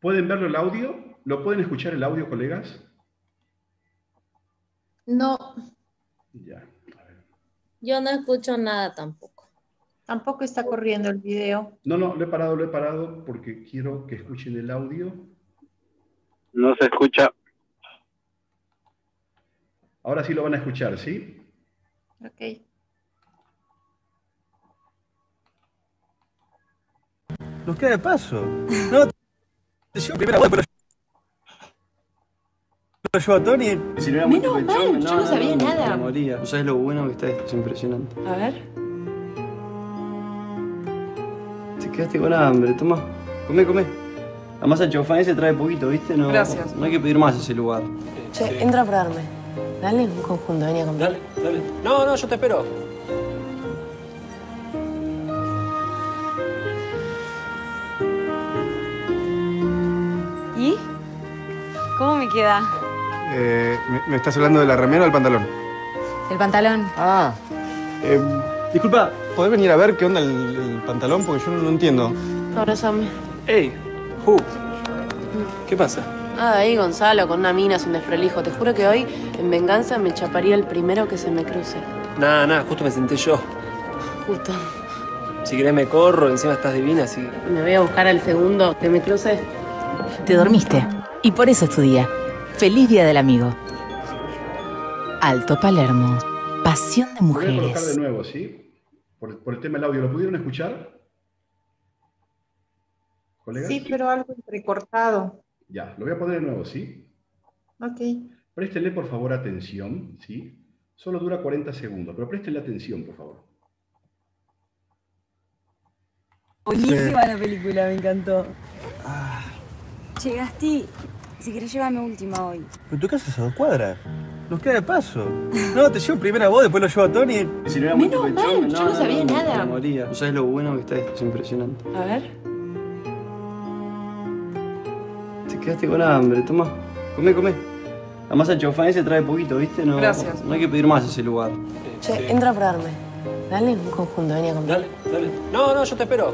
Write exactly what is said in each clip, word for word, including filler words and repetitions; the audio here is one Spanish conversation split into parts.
¿Pueden verlo el audio? ¿Lo pueden escuchar el audio, colegas? No. Ya. Yo no escucho nada tampoco. Tampoco está corriendo el video. No, no, lo he parado, lo he parado porque quiero que escuchen el audio. No se escucha. Ahora sí lo van a escuchar, ¿sí? Ok. Nos queda de paso. No, te llevo primera vuelta, pero lo llevo a Tony. Si no era Menos muy mal, pechón, yo no sabía me- nada. me moría. ¿No sabes lo bueno que está esto? Es impresionante. A ver. Te quedaste con hambre, toma. Come, come. Además el chofán ese trae poquito, ¿viste? No, Gracias. No hay que pedir más a ese lugar. Che, entra a probarme. Dale un conjunto, venía a comprar. Dale, dale. No, no, yo te espero. ¿Y? ¿Cómo me queda? Eh, ¿me, me estás hablando de la remera o del pantalón? El pantalón. Ah. Eh, disculpa, ¿podés venir a ver qué onda el, el pantalón? Porque yo no lo entiendo. Abrázame. Ey, Ju. ¿Qué pasa? Ah, ahí Gonzalo, con una mina sin desprolijo. Te juro que hoy, en venganza, me chaparía el primero que se me cruce. Nada, nada, justo me senté yo. Justo. Si querés me corro, encima estás divina, así. Me voy a buscar al segundo que me cruce. Te dormiste y por eso es tu día. Feliz Día del Amigo. Alto Palermo. Pasión de Lo voy a colocar mujeres. de nuevo, ¿sí? Por, por el tema del audio. ¿Lo pudieron escuchar? ¿Colegas? Sí, pero algo entrecortado. Ya, lo voy a poner de nuevo, ¿sí? Ok. Préstenle, por favor, atención, ¿sí? Solo dura cuarenta segundos, pero préstenle atención, por favor. Buenísima la película, me encantó. Ah, Che, Gasti, si querés llévame última hoy. pero tu casa es a dos cuadras. Nos queda de paso. No, te llevo primero a vos, después lo llevo a Tony. Si no era muy Menos pechón, mal, yo no sabía me- nada. Me moría. ¿No sabes lo bueno que está esto? Es impresionante. A ver. Te quedaste con hambre, toma. Come, come. Además el chofán ese trae poquito, ¿viste? No, Gracias. No hay que pedir más a ese lugar. Che, entra a probarme. Dale un conjunto, venía a comprar. Dale, dale. No, no, yo te espero.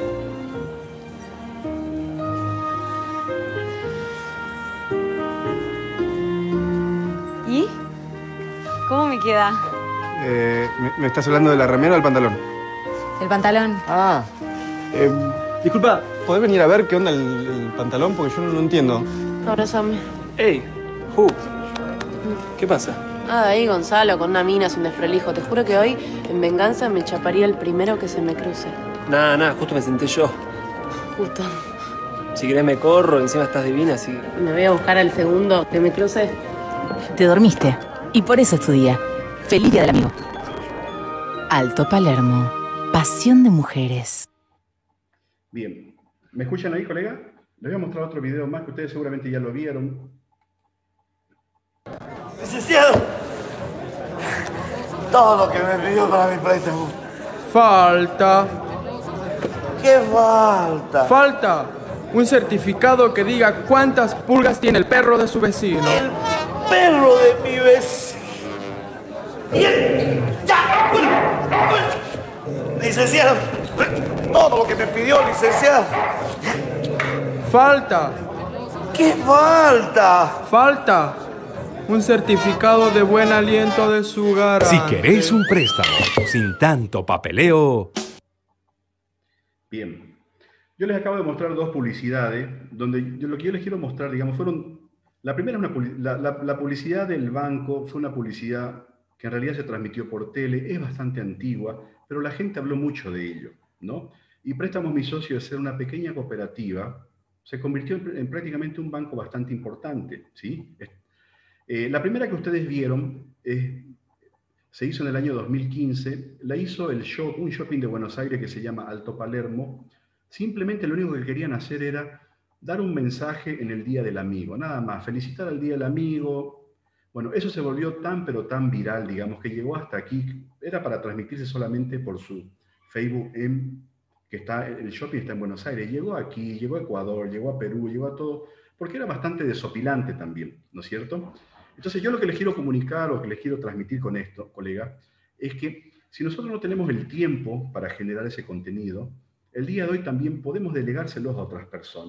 ¿Y? ¿Cómo me queda? Eh, ¿me, me estás hablando de la remera o del pantalón? El pantalón. Ah. Eh, disculpa, ¿podés venir a ver qué onda el, el pantalón? Porque yo no lo entiendo. Abrázame. Ey, Ju. ¿Qué pasa? Ah, ahí Gonzalo, con una mina sin desprolijo. Te juro que hoy, en venganza, me chaparía el primero que se me cruce. Nada, nada, justo me senté yo. Justo. Si querés me corro, encima estás divina, así. Me voy a buscar al segundo que me cruce. Te dormiste y por eso es tu día. Feliz Día del Amigo. Alto Palermo. Pasión de mujeres. Bien. ¿Me escuchan ahí, colega? Les voy a mostrar otro video más que ustedes seguramente ya lo vieron. Licenciado, todo lo que me pidió para mi préstamo. Falta. ¿Qué falta? Falta un certificado que diga cuántas pulgas tiene el perro de su vecino. El perro de mi vecino. Y el... ¡Ya! Licenciado, todo lo que me pidió, licenciado. Falta. ¿Qué falta? Falta un certificado de buen aliento de su garante. Si querés un préstamo sin tanto papeleo. Bien. Yo les acabo de mostrar dos publicidades, donde yo, lo que yo les quiero mostrar, digamos, fueron... La primera, una, la, la, la publicidad del banco fue una publicidad que en realidad se transmitió por tele, es bastante antigua, pero la gente habló mucho de ello, ¿no? Y Préstamos Mi Socio, de ser una pequeña cooperativa, se convirtió en, en prácticamente un banco bastante importante, ¿sí? Eh, la primera que ustedes vieron eh, se hizo en el año dos mil quince, la hizo el shop, un shopping de Buenos Aires que se llama Alto Palermo. Simplemente lo único que querían hacer era dar un mensaje en el Día del Amigo, nada más, felicitar al Día del Amigo. Bueno, eso se volvió tan pero tan viral, digamos, que llegó hasta aquí. Era para transmitirse solamente por su Facebook, en, que está, el shopping está en Buenos Aires. Llegó aquí, llegó a Ecuador, llegó a Perú, llegó a todo, porque era bastante desopilante también, ¿no es cierto? Entonces yo lo que les quiero comunicar, o que les quiero transmitir con esto, colega, es que si nosotros no tenemos el tiempo para generar ese contenido, el día de hoy también podemos delegárselos a otras personas.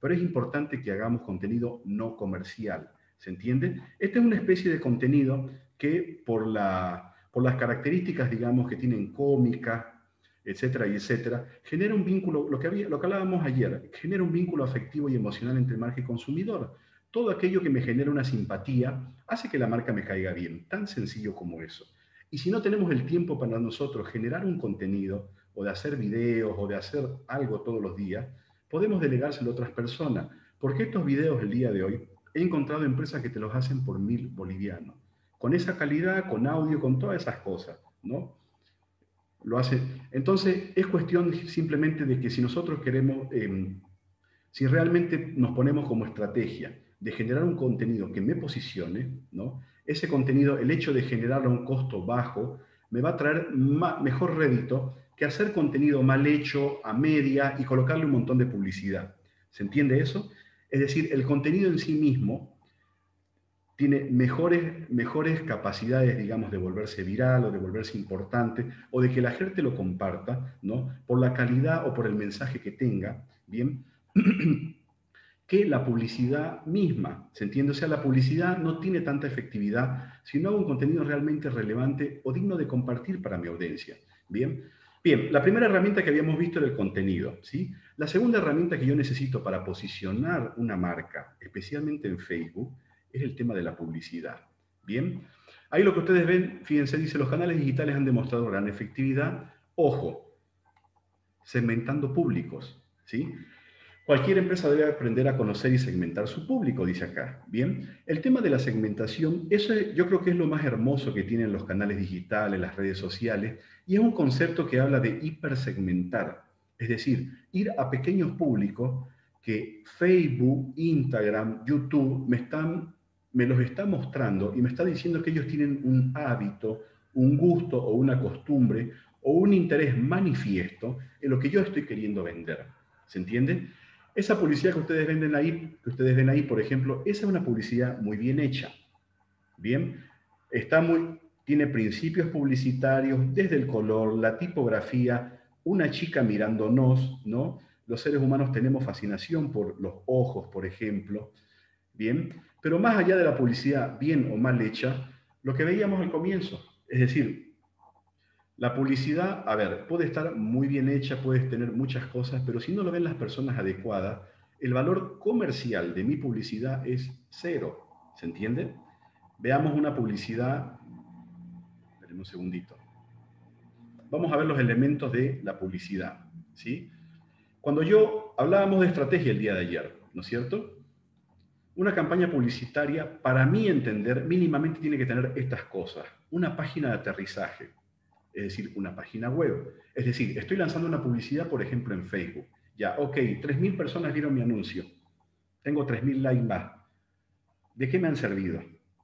pero es importante que hagamos contenido no comercial, ¿se entiende? Esta es una especie de contenido que por, la, por las características, digamos, que tienen cómica, etcétera, y etcétera, genera un vínculo, lo que, había, lo que hablábamos ayer, genera un vínculo afectivo y emocional entre marca y consumidor. Todo aquello que me genera una simpatía hace que la marca me caiga bien, tan sencillo como eso. Y si no tenemos el tiempo para nosotros generar un contenido, o de hacer videos, o de hacer algo todos los días, podemos delegárselo a otras personas. Porque estos videos el día de hoy, he encontrado empresas que te los hacen por mil bolivianos. Con esa calidad, con audio, con todas esas cosas, ¿no? Lo hace. Entonces, es cuestión simplemente de que si nosotros queremos, eh, si realmente nos ponemos como estrategia de generar un contenido que me posicione, ¿no? Ese contenido, el hecho de generarlo a un costo bajo, me va a traer más, mejor rédito que hacer contenido mal hecho, a media, y colocarle un montón de publicidad. ¿Se entiende eso? Es decir, el contenido en sí mismo tiene mejores, mejores capacidades, digamos, de volverse viral o de volverse importante o de que la gente lo comparta, ¿no? Por la calidad o por el mensaje que tenga, ¿bien? que la publicidad misma, ¿se entiende? O sea, la publicidad no tiene tanta efectividad si no hago un contenido realmente relevante o digno de compartir para mi audiencia, ¿bien? Bien, la primera herramienta que habíamos visto era el contenido, ¿sí? La segunda herramienta que yo necesito para posicionar una marca, especialmente en Facebook, es el tema de la publicidad, ¿bien? Ahí lo que ustedes ven, fíjense, dice, los canales digitales han demostrado gran efectividad. Ojo, segmentando públicos, ¿sí? Cualquier empresa debe aprender a conocer y segmentar su público, dice acá, ¿bien? El tema de la segmentación, eso yo creo que es lo más hermoso que tienen los canales digitales, las redes sociales, y es un concepto que habla de hipersegmentar, es decir, ir a pequeños públicos que Facebook, Instagram, YouTube me, están, me los está mostrando y me está diciendo que ellos tienen un hábito, un gusto o una costumbre o un interés manifiesto en lo que yo estoy queriendo vender, ¿se entiende? Esa publicidad que ustedes venden ahí, que ustedes ven ahí, por ejemplo, esa es una publicidad muy bien hecha. Bien, está muy, tiene principios publicitarios, desde el color, la tipografía, una chica mirándonos, ¿no? Los seres humanos tenemos fascinación por los ojos, por ejemplo. Bien, pero más allá de la publicidad bien o mal hecha, lo que veíamos al comienzo, es decir, la publicidad, a ver, puede estar muy bien hecha, puedes tener muchas cosas, pero si no lo ven las personas adecuadas, el valor comercial de mi publicidad es cero. ¿Se entiende? Veamos una publicidad. Esperen un segundito. Vamos a ver los elementos de la publicidad, ¿sí? Cuando yo hablábamos de estrategia el día de ayer, ¿no es cierto? Una campaña publicitaria, para mí entender, mínimamente tiene que tener estas cosas. Una página de aterrizaje. Es decir, una página web. Es decir, estoy lanzando una publicidad, por ejemplo, en Facebook. Ya, ok, tres mil personas vieron mi anuncio. Tengo tres mil likes más. ¿De qué me han servido?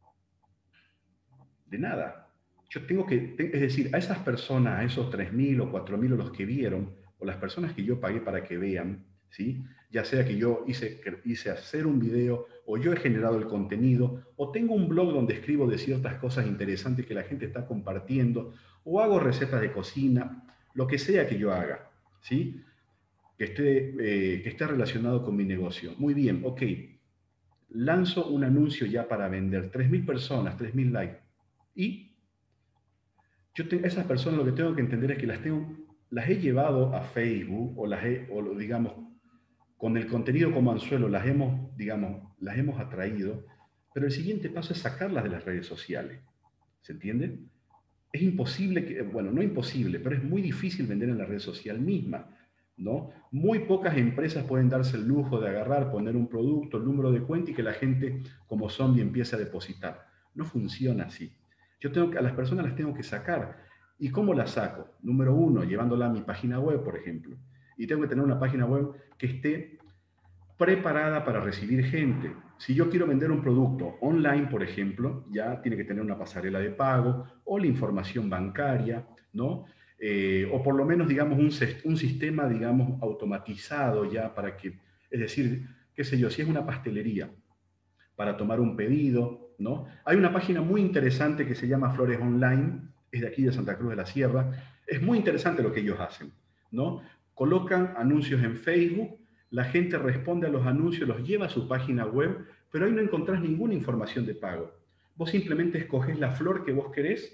De nada. Yo tengo que, es decir, a esas personas, a esos tres mil o cuatro mil o los que vieron, o las personas que yo pagué para que vean, ¿sí? Ya sea que yo hice, hice hacer un video, o yo he generado el contenido, o tengo un blog donde escribo de ciertas cosas interesantes que la gente está compartiendo, o hago recetas de cocina, lo que sea que yo haga, ¿sí? Que esté, eh, que esté relacionado con mi negocio. Muy bien, ok. Lanzo un anuncio ya para vender. tres mil personas, tres mil likes. Y yo tengo, esas personas lo que tengo que entender es que las, tengo, las he llevado a Facebook, o, las he, o digamos, con el contenido como anzuelo, las hemos, digamos, las hemos atraído, pero el siguiente paso es sacarlas de las redes sociales. ¿Se entiende? Es imposible, que, bueno, no imposible, pero es muy difícil vender en la red social misma, ¿no? Muy pocas empresas pueden darse el lujo de agarrar, poner un producto, el número de cuenta y que la gente, como zombie, empiece a depositar. No funciona así. Yo tengo que, a las personas las tengo que sacar. ¿Y cómo las saco? Número uno, llevándola a mi página web, por ejemplo. Y tengo que tener una página web que esté preparada para recibir gente. Si yo quiero vender un producto online, por ejemplo, ya tiene que tener una pasarela de pago o la información bancaria, ¿no? Eh, o por lo menos, digamos, un, un sistema, digamos, automatizado ya para que, es decir, qué sé yo, si es una pastelería, para tomar un pedido, ¿no? Hay una página muy interesante que se llama Flores Online, es de aquí de Santa Cruz de la Sierra. Es muy interesante lo que ellos hacen, ¿no? Colocan anuncios en Facebook, La gente responde a los anuncios, los lleva a su página web, pero ahí no encontrás ninguna información de pago. Vos simplemente escoges la flor que vos querés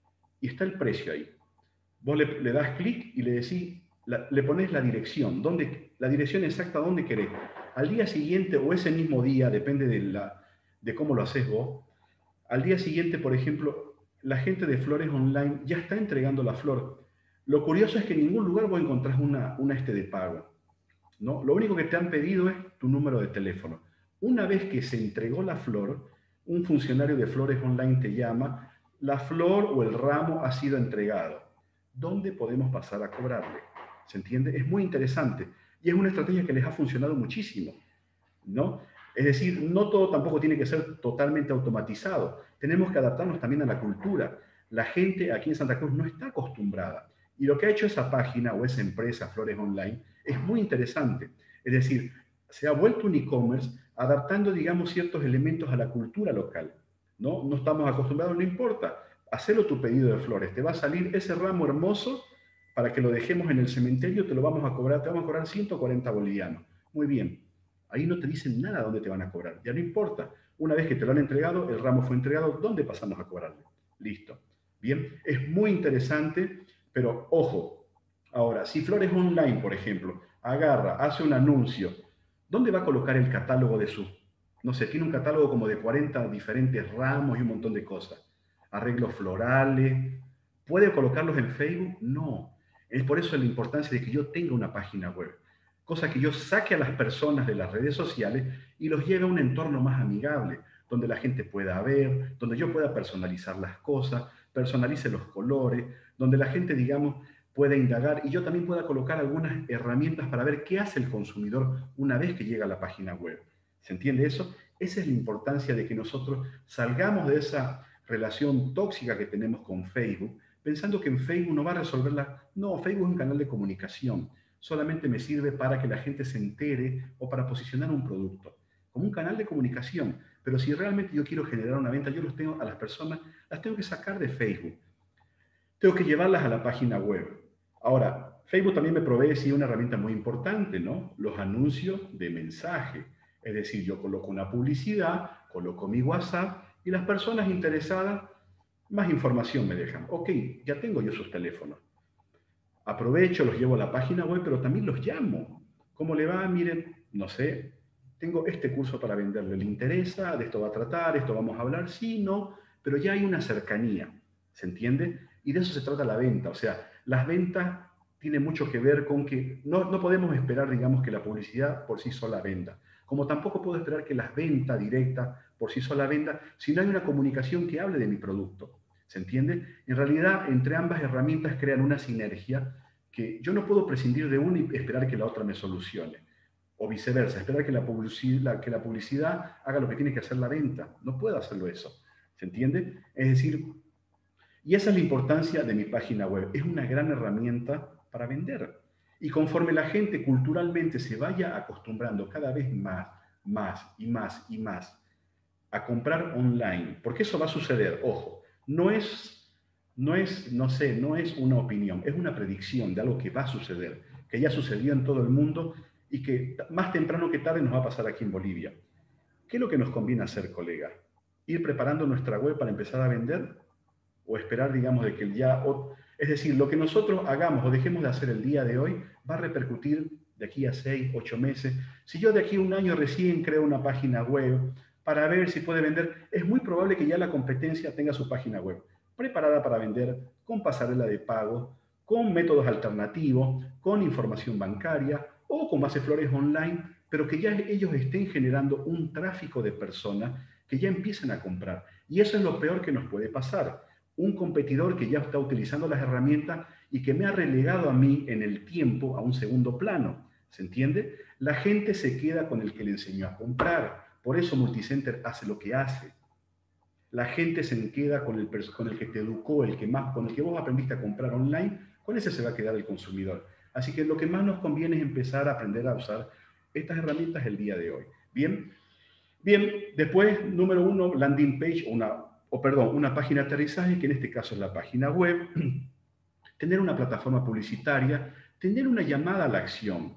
y está el precio ahí. Vos le, le das clic y le decís, la, le pones la dirección, dónde, la dirección exacta donde querés. Al día siguiente o ese mismo día, depende de, la, de cómo lo haces vos, al día siguiente, por ejemplo, la gente de Flores Online ya está entregando la flor. Lo curioso es que en ningún lugar vos encontrás una, una este de pago, ¿no? Lo único que te han pedido es tu número de teléfono. Una vez que se entregó la flor, un funcionario de Flores Online te llama, la flor o el ramo ha sido entregado. ¿Dónde podemos pasar a cobrarle? ¿Se entiende? Es muy interesante y es una estrategia que les ha funcionado muchísimo, ¿no? Es decir, no todo tampoco tiene que ser totalmente automatizado. Tenemos que adaptarnos también a la cultura. La gente aquí en Santa Cruz no está acostumbrada. Y lo que ha hecho esa página o esa empresa, Flores Online, es muy interesante. Es decir, se ha vuelto un e-commerce adaptando, digamos, ciertos elementos a la cultura local, ¿no? No estamos acostumbrados, no importa. Hacelo tu pedido de flores. Te va a salir ese ramo hermoso para que lo dejemos en el cementerio, te lo vamos a cobrar, te vamos a cobrar ciento cuarenta bolivianos. Muy bien. Ahí no te dicen nada dónde te van a cobrar. Ya no importa. Una vez que te lo han entregado, el ramo fue entregado, ¿dónde pasamos a cobrarle? Listo. Bien. Es muy interesante, pero ojo. Ahora, si Flores Online, por ejemplo, agarra, hace un anuncio, ¿dónde va a colocar el catálogo de su? No sé, tiene un catálogo como de cuarenta diferentes ramos y un montón de cosas. Arreglos florales. ¿Puede colocarlos en Facebook? No. Es por eso la importancia de que yo tenga una página web. Cosa que yo saque a las personas de las redes sociales y los lleve a un entorno más amigable, donde la gente pueda ver, donde yo pueda personalizar las cosas, personalice los colores, donde la gente, digamos, pueda indagar y yo también pueda colocar algunas herramientas para ver qué hace el consumidor una vez que llega a la página web. ¿Se entiende eso? Esa es la importancia de que nosotros salgamos de esa relación tóxica que tenemos con Facebook, pensando que en Facebook no va a resolverla. No, Facebook es un canal de comunicación. Solamente me sirve para que la gente se entere o para posicionar un producto, como un canal de comunicación. Pero si realmente yo quiero generar una venta, yo los tengo a las personas, las tengo que sacar de Facebook. Tengo que llevarlas a la página web. Ahora, Facebook también me provee, sí, una herramienta muy importante, ¿no? Los anuncios de mensaje. Es decir, yo coloco una publicidad, coloco mi WhatsApp y las personas interesadas más información me dejan. Ok, ya tengo yo sus teléfonos. Aprovecho, los llevo a la página web, pero también los llamo. ¿Cómo le va? Miren, no sé, tengo este curso para venderle. ¿Le interesa? ¿De esto va a tratar? ¿Esto vamos a hablar? Sí, no, pero ya hay una cercanía, ¿se entiende? Y de eso se trata la venta. O sea, las ventas tienen mucho que ver con que no, no podemos esperar, digamos, que la publicidad por sí sola venda. Como tampoco puedo esperar que las ventas directas por sí sola venda si no hay una comunicación que hable de mi producto. ¿Se entiende? En realidad, entre ambas herramientas crean una sinergia que yo no puedo prescindir de una y esperar que la otra me solucione. O viceversa, esperar que la publicidad, que la publicidad haga lo que tiene que hacer la venta. No puedo hacerlo eso. ¿Se entiende? Es decir, y esa es la importancia de mi página web. Es una gran herramienta para vender. Y conforme la gente culturalmente se vaya acostumbrando cada vez más, más y más y más a comprar online, porque eso va a suceder, ojo, no es, no es, no sé, no es una opinión, es una predicción de algo que va a suceder, que ya sucedió en todo el mundo y que más temprano que tarde nos va a pasar aquí en Bolivia. ¿Qué es lo que nos conviene hacer, colega? ¿Ir preparando nuestra web para empezar a vender? ¿O esperar, digamos, de que ya... Es decir, lo que nosotros hagamos o dejemos de hacer el día de hoy va a repercutir de aquí a seis, ocho meses. Si yo de aquí a un año recién creo una página web para ver si puede vender, es muy probable que ya la competencia tenga su página web preparada para vender, con pasarela de pago, con métodos alternativos, con información bancaria o con base flores online, pero que ya ellos estén generando un tráfico de personas que ya empiecen a comprar. Y eso es lo peor que nos puede pasar. Un competidor que ya está utilizando las herramientas y que me ha relegado a mí en el tiempo a un segundo plano. ¿Se entiende? La gente se queda con el que le enseñó a comprar. Por eso Multicenter hace lo que hace. La gente se queda con el, con el que te educó, el que más, con el que vos aprendiste a comprar online, con ese se va a quedar el consumidor. Así que lo que más nos conviene es empezar a aprender a usar estas herramientas el día de hoy. Bien, Bien. Después, número uno, landing page, una o perdón, una página de aterrizaje, que en este caso es la página web, tener una plataforma publicitaria, tener una llamada a la acción. Es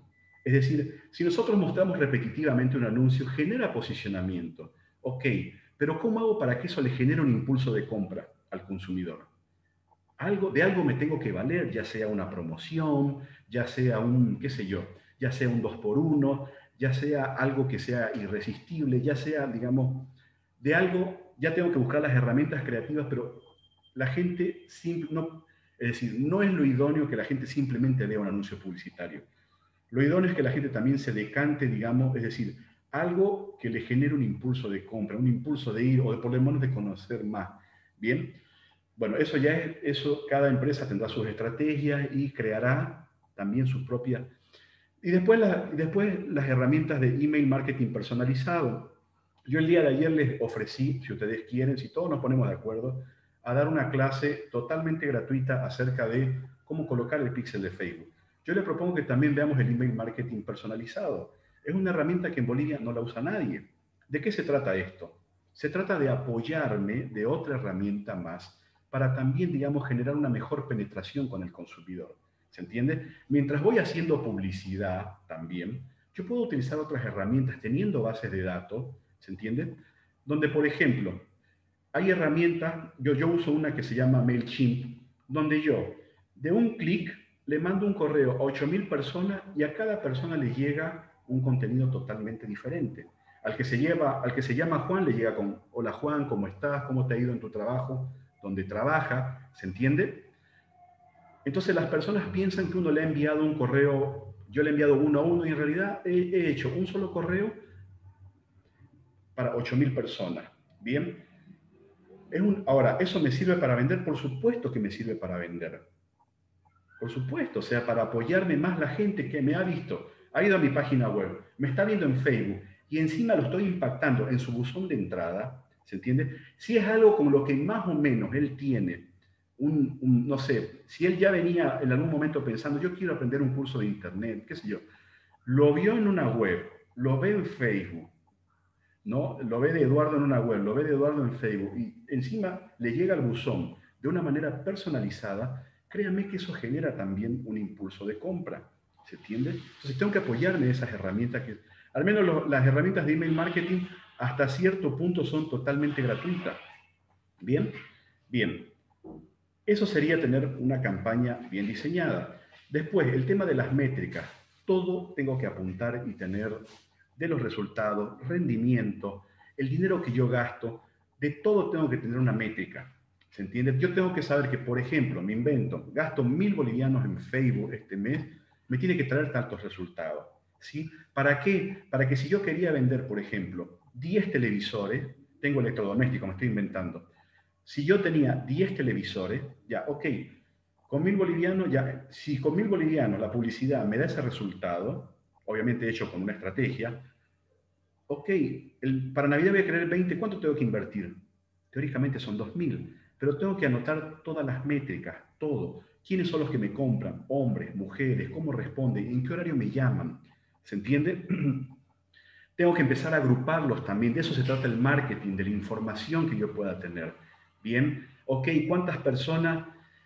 Es decir, si nosotros mostramos repetitivamente un anuncio, genera posicionamiento. Ok, pero ¿cómo hago para que eso le genere un impulso de compra al consumidor? Algo, de algo me tengo que valer, ya sea una promoción, ya sea un, qué sé yo, ya sea un dos por uno, ya sea algo que sea irresistible, ya sea, digamos, de algo, ya tengo que buscar las herramientas creativas, pero la gente, no, es decir, no es lo idóneo que la gente simplemente vea un anuncio publicitario. Lo idóneo es que la gente también se decante, digamos, es decir, algo que le genere un impulso de compra, un impulso de ir o de por lo menos de conocer más. Bien, bueno, eso ya es, eso cada empresa tendrá sus estrategias y creará también sus propias. Y después, la, después las herramientas de email marketing personalizado. Yo el día de ayer les ofrecí, si ustedes quieren, si todos nos ponemos de acuerdo, a dar una clase totalmente gratuita acerca de cómo colocar el píxel de Facebook. Yo les propongo que también veamos el email marketing personalizado. Es una herramienta que en Bolivia no la usa nadie. ¿De qué se trata esto? Se trata de apoyarme de otra herramienta más para también, digamos, generar una mejor penetración con el consumidor. ¿Se entiende? Mientras voy haciendo publicidad también, yo puedo utilizar otras herramientas teniendo bases de datos, ¿se entiende? Donde, por ejemplo, hay herramientas, yo, yo uso una que se llama MailChimp, donde yo, de un clic, le mando un correo a ocho mil personas y a cada persona le llega un contenido totalmente diferente. Al que, se lleva, al que se llama Juan le llega con, hola Juan, ¿cómo estás? ¿Cómo te ha ido en tu trabajo? ¿Dónde trabaja? ¿Se entiende? Entonces las personas piensan que uno le ha enviado un correo, yo le he enviado uno a uno y en realidad he, he hecho un solo correo para ocho mil personas. Bien. Es un, ahora, ¿eso me sirve para vender? Por supuesto que me sirve para vender. Por supuesto, o sea, para apoyarme más la gente que me ha visto, ha ido a mi página web, me está viendo en Facebook y encima lo estoy impactando en su buzón de entrada, ¿se entiende? Si es algo con lo que más o menos él tiene, un, un, no sé, si él ya venía en algún momento pensando, yo quiero aprender un curso de internet, qué sé yo, lo vio en una web, lo ve en Facebook, ¿no? Lo ve de Eduardo en una web, lo ve de Eduardo en Facebook y encima le llega al buzón de una manera personalizada, créanme que eso genera también un impulso de compra, ¿se entiende? Entonces tengo que apoyarme en esas herramientas que, al menos lo, las herramientas de email marketing hasta cierto punto son totalmente gratuitas. ¿Bien? Bien. Eso sería tener una campaña bien diseñada. Después, el tema de las métricas. Todo tengo que apuntar y tener de los resultados, rendimiento, el dinero que yo gasto, de todo tengo que tener una métrica. ¿Se entiende? Yo tengo que saber que, por ejemplo, me invento, gasto mil bolivianos en Facebook este mes, me tiene que traer tantos resultados. ¿Sí? ¿Para qué? Para que si yo quería vender, por ejemplo, diez televisores, tengo electrodomésticos, me estoy inventando. Si yo tenía diez televisores, ya, ok, con mil bolivianos, ya, si con mil bolivianos la publicidad me da ese resultado, obviamente hecho con una estrategia, ok, el, para Navidad voy a querer veinte, ¿cuánto tengo que invertir? Teóricamente son dos mil. Pero tengo que anotar todas las métricas, todo. ¿Quiénes son los que me compran? Hombres, mujeres, ¿cómo responden? ¿En qué horario me llaman? ¿Se entiende? Tengo que empezar a agruparlos también. De eso se trata el marketing, de la información que yo pueda tener. Bien, ok, ¿cuántas personas,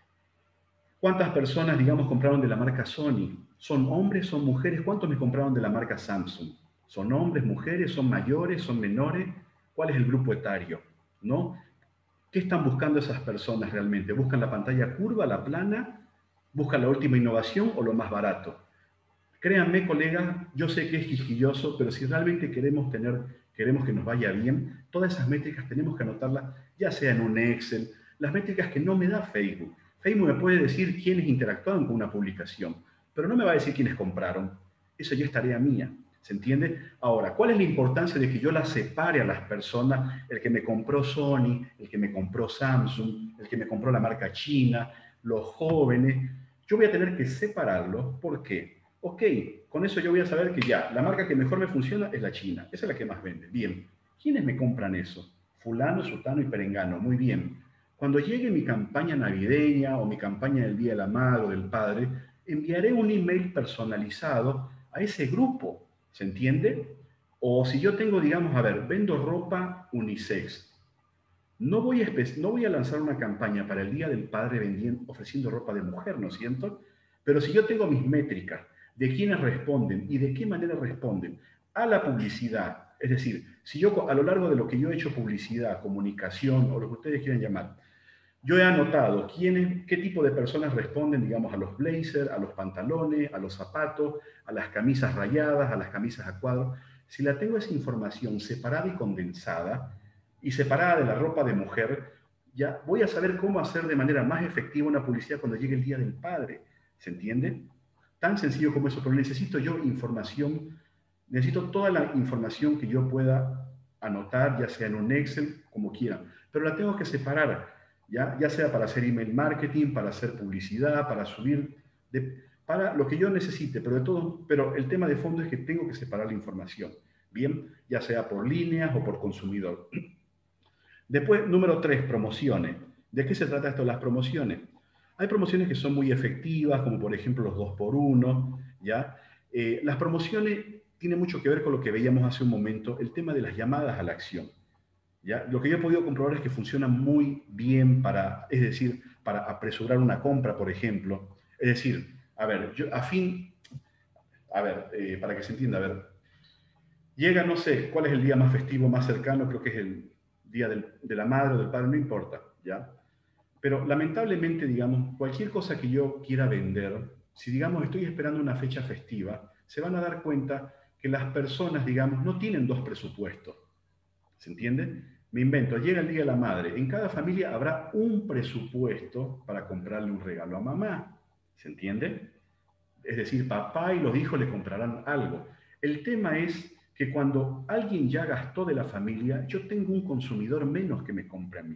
cuántas personas, digamos, compraron de la marca Sony? ¿Son hombres, son mujeres? ¿Cuántos me compraron de la marca Samsung? ¿Son hombres, mujeres, son mayores, son menores? ¿Cuál es el grupo etario? ¿No? ¿Qué están buscando esas personas realmente? ¿Buscan la pantalla curva, la plana? ¿Buscan la última innovación o lo más barato? Créanme, colegas, yo sé que es quisquilloso, pero si realmente queremos tener, queremos que nos vaya bien, todas esas métricas tenemos que anotarlas, ya sea en un Excel, las métricas que no me da Facebook. Facebook me puede decir quiénes interactuaron con una publicación, pero no me va a decir quiénes compraron. Eso ya es tarea mía. ¿Se entiende? Ahora, ¿cuál es la importancia de que yo las separe a las personas? El que me compró Sony, el que me compró Samsung, el que me compró la marca china, los jóvenes. Yo voy a tener que separarlos. ¿Por qué? Ok, con eso yo voy a saber que ya, la marca que mejor me funciona es la china. Esa es la que más vende. Bien. ¿Quiénes me compran eso? Fulano, sutano y perengano. Muy bien. Cuando llegue mi campaña navideña o mi campaña del Día de la Madre o del Padre, enviaré un email personalizado a ese grupo. ¿Se entiende? O si yo tengo, digamos, a ver, vendo ropa unisex. No voy a, no voy a lanzar una campaña para el Día del Padre vendiendo, ofreciendo ropa de mujer, ¿no es cierto? Pero si yo tengo mis métricas de quiénes responden y de qué manera responden a la publicidad. Es decir, si yo a lo largo de lo que yo he hecho publicidad, comunicación o lo que ustedes quieran llamar, yo he anotado quiénes, qué tipo de personas responden, digamos, a los blazers, a los pantalones, a los zapatos, a las camisas rayadas, a las camisas a cuadros. Si la tengo esa información separada y condensada, y separada de la ropa de mujer, ya voy a saber cómo hacer de manera más efectiva una publicidad cuando llegue el Día del Padre. ¿Se entiende? Tan sencillo como eso, pero necesito yo información, necesito toda la información que yo pueda anotar, ya sea en un Excel, como quieran, pero la tengo que separar. ¿Ya? Ya sea para hacer email marketing, para hacer publicidad, para subir, de, para lo que yo necesite, pero, de todo, pero el tema de fondo es que tengo que separar la información, bien, ya sea por líneas o por consumidor. Después, número tres, promociones. ¿De qué se trata esto? Las promociones. Hay promociones que son muy efectivas, como por ejemplo los dos por uno, ¿ya? Eh, las promociones tienen mucho que ver con lo que veíamos hace un momento, el tema de las llamadas a la acción. ¿Ya? Lo que yo he podido comprobar es que funciona muy bien para, es decir, para apresurar una compra, por ejemplo. Es decir, a ver, yo, a fin, a ver, eh, para que se entienda, a ver, llega, no sé, ¿cuál es el día más festivo, más cercano? Creo que es el día del, de la madre o del padre, no importa, ¿ya? Pero lamentablemente, digamos, cualquier cosa que yo quiera vender, si, digamos, estoy esperando una fecha festiva, se van a dar cuenta que las personas, digamos, no tienen dos presupuestos. ¿Se entiende? Me invento, llega el Día de la Madre. En cada familia habrá un presupuesto para comprarle un regalo a mamá. ¿Se entiende? Es decir, papá y los hijos le comprarán algo. El tema es que cuando alguien ya gastó de la familia, yo tengo un consumidor menos que me compre a mí.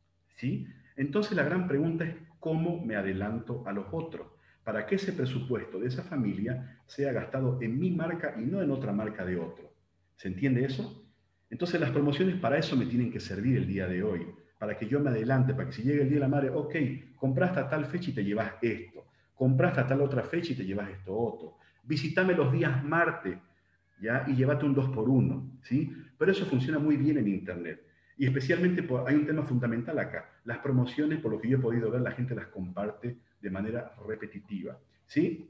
¿Sí? Entonces la gran pregunta es cómo me adelanto a los otros, para que ese presupuesto de esa familia sea gastado en mi marca y no en otra marca de otro. ¿Se entiende eso? Entonces las promociones para eso me tienen que servir el día de hoy, para que yo me adelante, para que si llega el Día de la Madre, ok, compraste a tal fecha y te llevas esto, compraste a tal otra fecha y te llevas esto otro, visítame los días martes, ¿ya? Y llévate un dos por uno, ¿sí? Pero eso funciona muy bien en Internet. Y especialmente por, hay un tema fundamental acá, las promociones, por lo que yo he podido ver, la gente las comparte de manera repetitiva, ¿sí?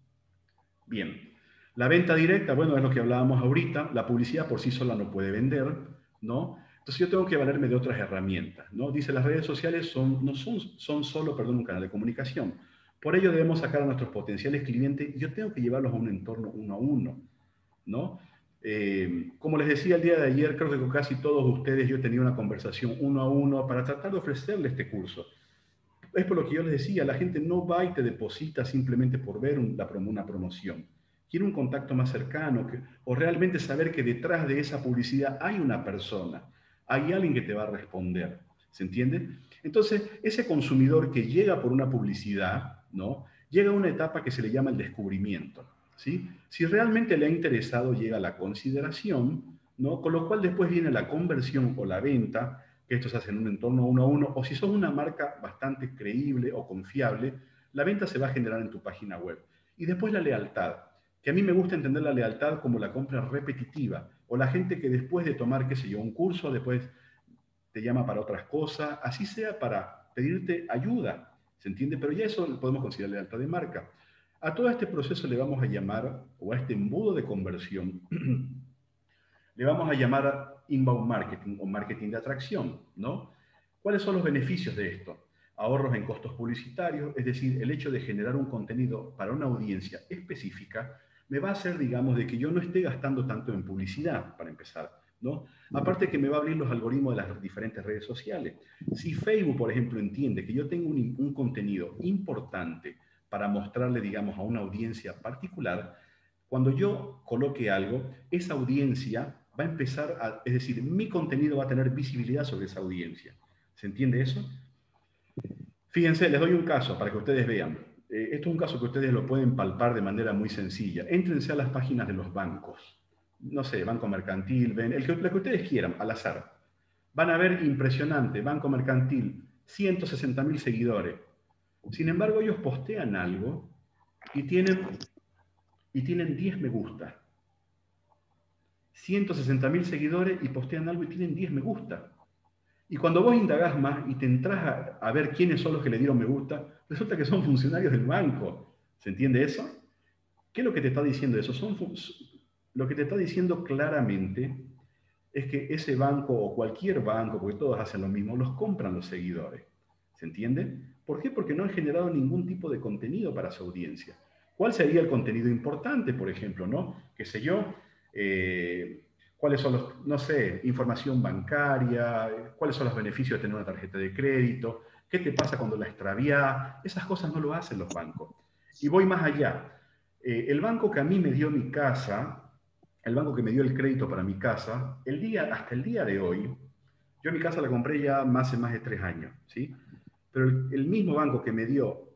Bien. La venta directa, bueno, es lo que hablábamos ahorita. La publicidad por sí sola no puede vender, ¿no? Entonces yo tengo que valerme de otras herramientas, ¿no? Dice, las redes sociales son, no son, son solo, perdón, un canal de comunicación. Por ello debemos sacar a nuestros potenciales clientes y yo tengo que llevarlos a un entorno uno a uno, ¿no? Eh, como les decía el día de ayer, creo que con casi todos ustedes yo he tenido una conversación uno a uno para tratar de ofrecerles este curso. Es por lo que yo les decía, la gente no va y te deposita simplemente por ver un, la, una promoción. Quiere un contacto más cercano, que, o realmente saber que detrás de esa publicidad hay una persona, hay alguien que te va a responder, ¿se entiende? Entonces, ese consumidor que llega por una publicidad, ¿no? Llega a una etapa que se le llama el descubrimiento, ¿sí? Si realmente le ha interesado, llega a la consideración, ¿no? Con lo cual después viene la conversión o la venta, que esto se hace en un entorno uno a uno, o si sos una marca bastante creíble o confiable, la venta se va a generar en tu página web. Y después la lealtad, que a mí me gusta entender la lealtad como la compra repetitiva, o la gente que después de tomar, qué sé yo, un curso, después te llama para otras cosas, así sea para pedirte ayuda, ¿se entiende? Pero ya eso lo podemos considerar lealtad de marca. A todo este proceso le vamos a llamar, o a este embudo de conversión, le vamos a llamar inbound marketing o marketing de atracción, ¿no? ¿Cuáles son los beneficios de esto? Ahorros en costos publicitarios, es decir, el hecho de generar un contenido para una audiencia específica me va a hacer, digamos, de que yo no esté gastando tanto en publicidad, para empezar, ¿no? Aparte que me va a abrir los algoritmos de las diferentes redes sociales. Si Facebook, por ejemplo, entiende que yo tengo un, un contenido importante para mostrarle, digamos, a una audiencia particular, cuando yo coloque algo, esa audiencia va a empezar a, es decir, mi contenido va a tener visibilidad sobre esa audiencia. ¿Se entiende eso? Fíjense, les doy un caso para que ustedes vean. Eh, esto es un caso que ustedes lo pueden palpar de manera muy sencilla. Éntrense a las páginas de los bancos. No sé, Banco Mercantil, ven, el que, lo que ustedes quieran, al azar. Van a ver impresionante, Banco Mercantil, ciento sesenta mil seguidores. Sin embargo, ellos postean algo y tienen, y tienen diez me gusta. ciento sesenta mil seguidores y postean algo y tienen diez me gusta. Y cuando vos indagás más y te entras a, a ver quiénes son los que le dieron me gusta, resulta que son funcionarios del banco. ¿Se entiende eso? ¿Qué es lo que te está diciendo eso? Son, lo que te está diciendo claramente es que ese banco o cualquier banco, porque todos hacen lo mismo, los compran los seguidores. ¿Se entiende? ¿Por qué? Porque no han generado ningún tipo de contenido para su audiencia. ¿Cuál sería el contenido importante, por ejemplo, no? ¿Qué sé yo? Eh, ¿Cuáles son los, no sé, información bancaria? ¿Cuáles son los beneficios de tener una tarjeta de crédito? ¿Qué te pasa cuando la extravías? Esas cosas no lo hacen los bancos. Y voy más allá. Eh, el banco que a mí me dio mi casa, el banco que me dio el crédito para mi casa, el día, hasta el día de hoy, yo mi casa la compré ya hace más de tres años, ¿sí? Pero el, el mismo banco que me dio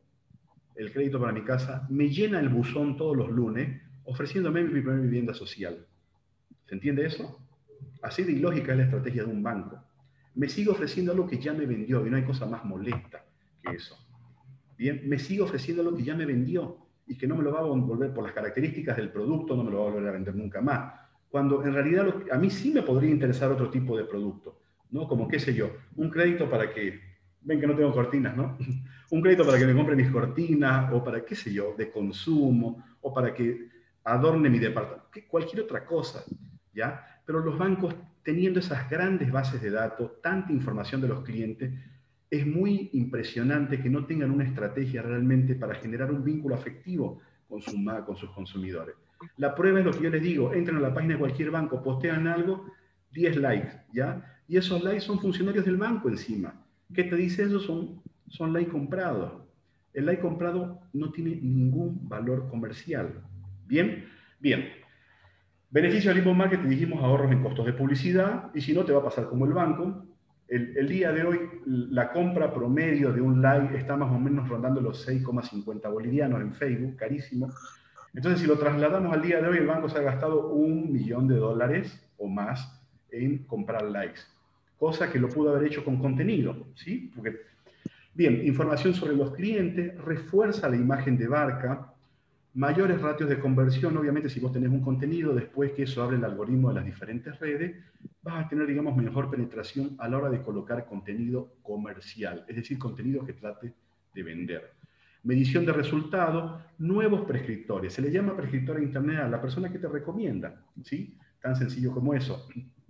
el crédito para mi casa me llena el buzón todos los lunes ofreciéndome mi primera vivienda social. ¿Se entiende eso? Así de ilógica es la estrategia de un banco. Me sigue ofreciendo algo que ya me vendió y no hay cosa más molesta que eso. Bien, me sigue ofreciendo algo que ya me vendió y que no me lo va a volver por las características del producto, no me lo va a volver a vender nunca más. Cuando en realidad lo, a mí sí me podría interesar otro tipo de producto, ¿no? Como, qué sé yo, un crédito para que, ven que no tengo cortinas, ¿no? Un crédito para que me compre mis cortinas, o para, qué sé yo, de consumo, o para que adorne mi departamento, cualquier otra cosa, ¿ya? Pero los bancos, teniendo esas grandes bases de datos, tanta información de los clientes, es muy impresionante que no tengan una estrategia realmente para generar un vínculo afectivo con, su, con sus consumidores. La prueba es lo que yo les digo, entran a la página de cualquier banco, postean algo, diez likes, ¿ya? Y esos likes son funcionarios del banco encima. ¿Qué te dice eso? Son, son likes comprados. El like comprado no tiene ningún valor comercial. ¿Bien? Bien. Beneficio del inbound marketing, dijimos ahorros en costos de publicidad, y si no te va a pasar como el banco. El, el día de hoy la compra promedio de un like está más o menos rondando los seis coma cincuenta bolivianos en Facebook, carísimo. Entonces, si lo trasladamos al día de hoy, el banco se ha gastado un millón de dólares o más en comprar likes, cosa que lo pudo haber hecho con contenido, ¿sí? Porque, bien, información sobre los clientes, refuerza la imagen de Barca, mayores ratios de conversión. Obviamente, si vos tenés un contenido, después que eso abre el algoritmo de las diferentes redes, vas a tener, digamos, mejor penetración a la hora de colocar contenido comercial, es decir, contenido que trate de vender. Medición de resultados, nuevos prescriptores. Se le llama prescriptor a Internet a la persona que te recomienda, ¿sí? Tan sencillo como eso.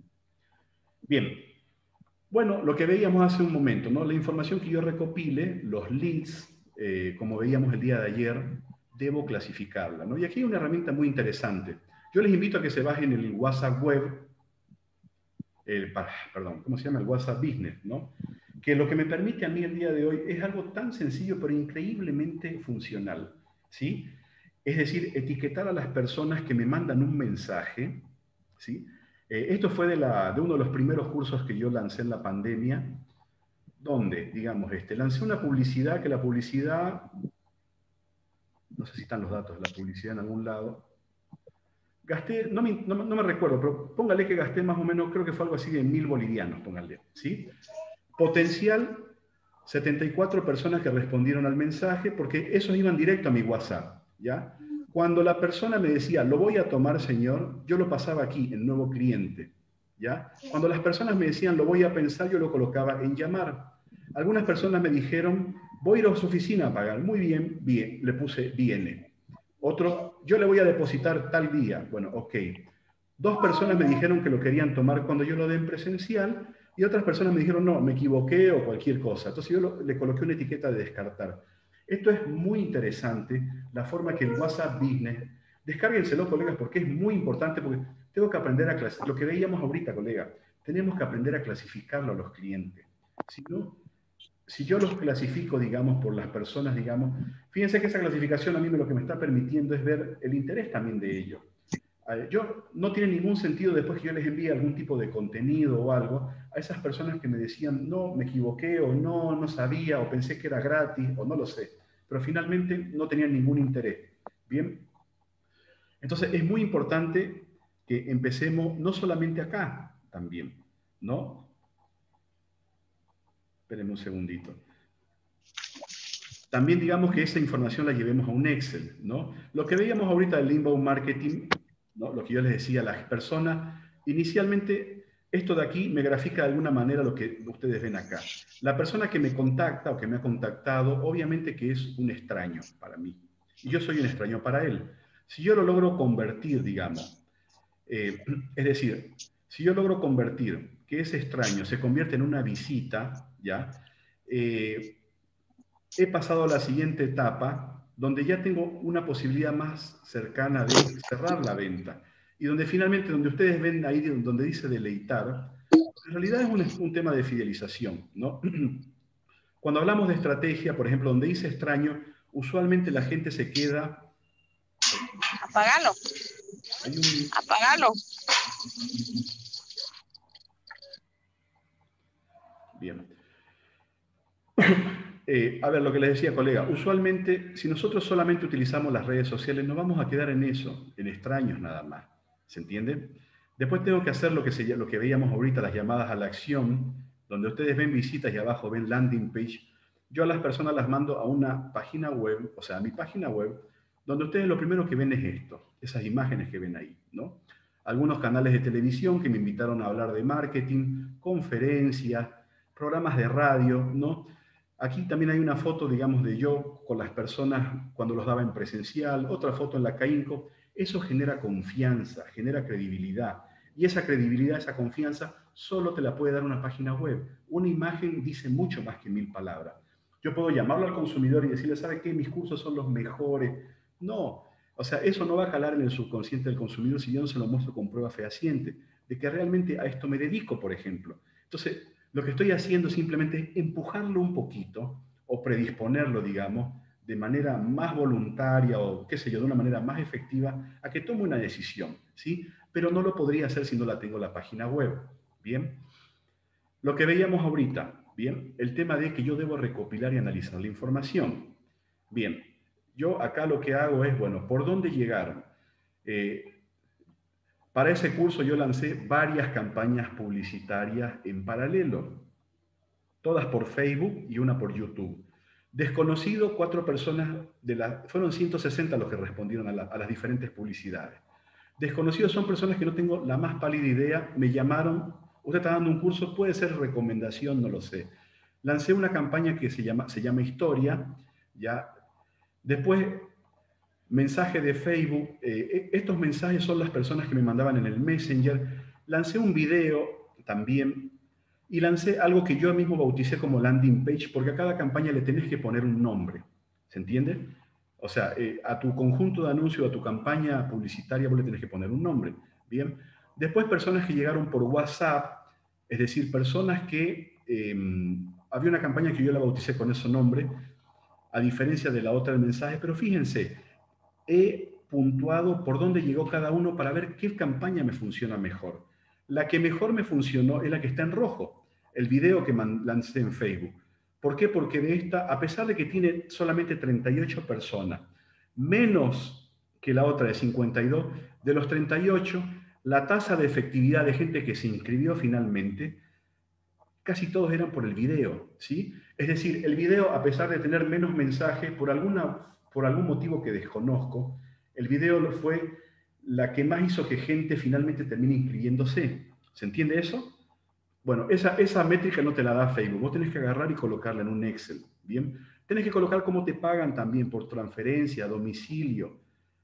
Bien. Bueno, lo que veíamos hace un momento, ¿no? La información que yo recopile, los leads, eh, como veíamos el día de ayer, debo clasificarla, ¿no? Y aquí hay una herramienta muy interesante. Yo les invito a que se bajen el WhatsApp web, el, perdón, ¿cómo se llama? El WhatsApp Business, ¿no? Que lo que me permite a mí el día de hoy es algo tan sencillo pero increíblemente funcional, ¿sí? Es decir, etiquetar a las personas que me mandan un mensaje, ¿sí? Eh, esto fue de, la, de uno de los primeros cursos que yo lancé en la pandemia, donde, digamos, este, lancé una publicidad, que la publicidad, no sé si están los datos de la publicidad en algún lado, gasté, no me, no, no me recuerdo, pero póngale que gasté más o menos, creo que fue algo así de mil bolivianos, póngale, ¿sí? Potencial, setenta y cuatro personas que respondieron al mensaje, porque esos iban directo a mi WhatsApp, ¿ya? Cuando la persona me decía, lo voy a tomar, señor, yo lo pasaba aquí, en nuevo cliente, ¿ya? Cuando las personas me decían, lo voy a pensar, yo lo colocaba en llamar. Algunas personas me dijeron, voy a ir a su oficina a pagar. Muy bien, bien, le puse viene. Otro, yo le voy a depositar tal día. Bueno, ok. Dos personas me dijeron que lo querían tomar cuando yo lo dé en presencial, y otras personas me dijeron, no, me equivoqué o cualquier cosa. Entonces yo lo, le coloqué una etiqueta de descartar. Esto es muy interesante, la forma que el WhatsApp Business, descárguenselo, colegas, porque es muy importante, porque tengo que aprender a clasificar, lo que veíamos ahorita, colega, tenemos que aprender a clasificarlo a los clientes. Si no, si yo los clasifico, digamos, por las personas, digamos, fíjense que esa clasificación a mí lo que me está permitiendo es ver el interés también de ellos. Yo, no tiene ningún sentido después que yo les envíe algún tipo de contenido o algo a esas personas que me decían, no, me equivoqué, o no, no sabía, o pensé que era gratis, o no lo sé. Pero finalmente no tenían ningún interés. ¿Bien? Entonces es muy importante que empecemos no solamente acá, también, ¿no? Espérenme un segundito. También digamos que esa información la llevemos a un Excel, ¿no? Lo que veíamos ahorita del inbound marketing, ¿no? Lo que yo les decía a las personas, inicialmente esto de aquí me grafica de alguna manera lo que ustedes ven acá. La persona que me contacta o que me ha contactado, obviamente que es un extraño para mí. Y yo soy un extraño para él. Si yo lo logro convertir, digamos, eh, es decir, si yo logro convertir que ese extraño se convierte en una visita, ¿ya? Eh, he pasado a la siguiente etapa, donde ya tengo una posibilidad más cercana de cerrar la venta. Y donde finalmente, donde ustedes ven ahí, donde dice deleitar, en realidad es un, un tema de fidelización, ¿no? Cuando hablamos de estrategia, por ejemplo, donde dice extraño, usualmente la gente se queda... Apágalo. Hay un... Apágalo. Bien. Eh, a ver, lo que les decía, colega, usualmente, si nosotros solamente utilizamos las redes sociales, nos vamos a quedar en eso, en extraños nada más. ¿Se entiende? Después tengo que hacer lo que, se, lo que veíamos ahorita, las llamadas a la acción, donde ustedes ven visitas y abajo ven landing page. Yo a las personas las mando a una página web, o sea, a mi página web, donde ustedes lo primero que ven es esto, esas imágenes que ven ahí, ¿no? Algunos canales de televisión que me invitaron a hablar de marketing, conferencias, programas de radio, ¿no? Aquí también hay una foto, digamos, de yo con las personas cuando los daba en presencial, otra foto en la CAINCO. Eso genera confianza, genera credibilidad. Y esa credibilidad, esa confianza, solo te la puede dar una página web. Una imagen dice mucho más que mil palabras. Yo puedo llamarlo al consumidor y decirle, ¿sabe qué? Mis cursos son los mejores. No, o sea, eso no va a calar en el subconsciente del consumidor si yo no se lo muestro con prueba fehaciente de que realmente a esto me dedico, por ejemplo. Entonces, lo que estoy haciendo simplemente es empujarlo un poquito o predisponerlo, digamos, de manera más voluntaria o, qué sé yo, de una manera más efectiva a que tome una decisión, ¿sí? Pero no lo podría hacer si no la tengo en la página web, ¿bien? Lo que veíamos ahorita, ¿bien? El tema de que yo debo recopilar y analizar la información. Bien, yo acá lo que hago es, bueno, ¿por dónde llegar? Eh, Para ese curso yo lancé varias campañas publicitarias en paralelo, todas por Facebook y una por YouTube. Desconocido, cuatro personas, de la, fueron ciento sesenta los que respondieron a, la, a las diferentes publicidades. Desconocidos son personas que no tengo la más pálida idea, me llamaron, usted está dando un curso, puede ser recomendación, no lo sé. Lancé una campaña que se llama, se llama Historia, ya. Después... mensaje de Facebook, eh, estos mensajes son las personas que me mandaban en el Messenger. Lancé un video también y lancé algo que yo mismo bauticé como landing page, porque a cada campaña le tenés que poner un nombre, ¿se entiende? O sea, eh, a tu conjunto de anuncios, a tu campaña publicitaria, vos le tenés que poner un nombre, ¿bien? Después personas que llegaron por WhatsApp, es decir, personas que... Eh, había una campaña que yo la bauticé con ese nombre, a diferencia de la otra del mensaje, pero fíjense, he puntuado por dónde llegó cada uno para ver qué campaña me funciona mejor. La que mejor me funcionó es la que está en rojo, el video que lancé en Facebook. ¿Por qué? Porque de esta, a pesar de que tiene solamente treinta y ocho personas, menos que la otra de cincuenta y dos, de los treinta y ocho, la tasa de efectividad de gente que se inscribió finalmente, casi todos eran por el video, ¿sí? Es decir, el video, a pesar de tener menos mensajes, por alguna... por algún motivo que desconozco, el video fue la que más hizo que gente finalmente termine inscribiéndose. ¿Se entiende eso? Bueno, esa, esa métrica no te la da Facebook. Vos tenés que agarrar y colocarla en un Excel, ¿bien? Tenés que colocar cómo te pagan también por transferencia, domicilio,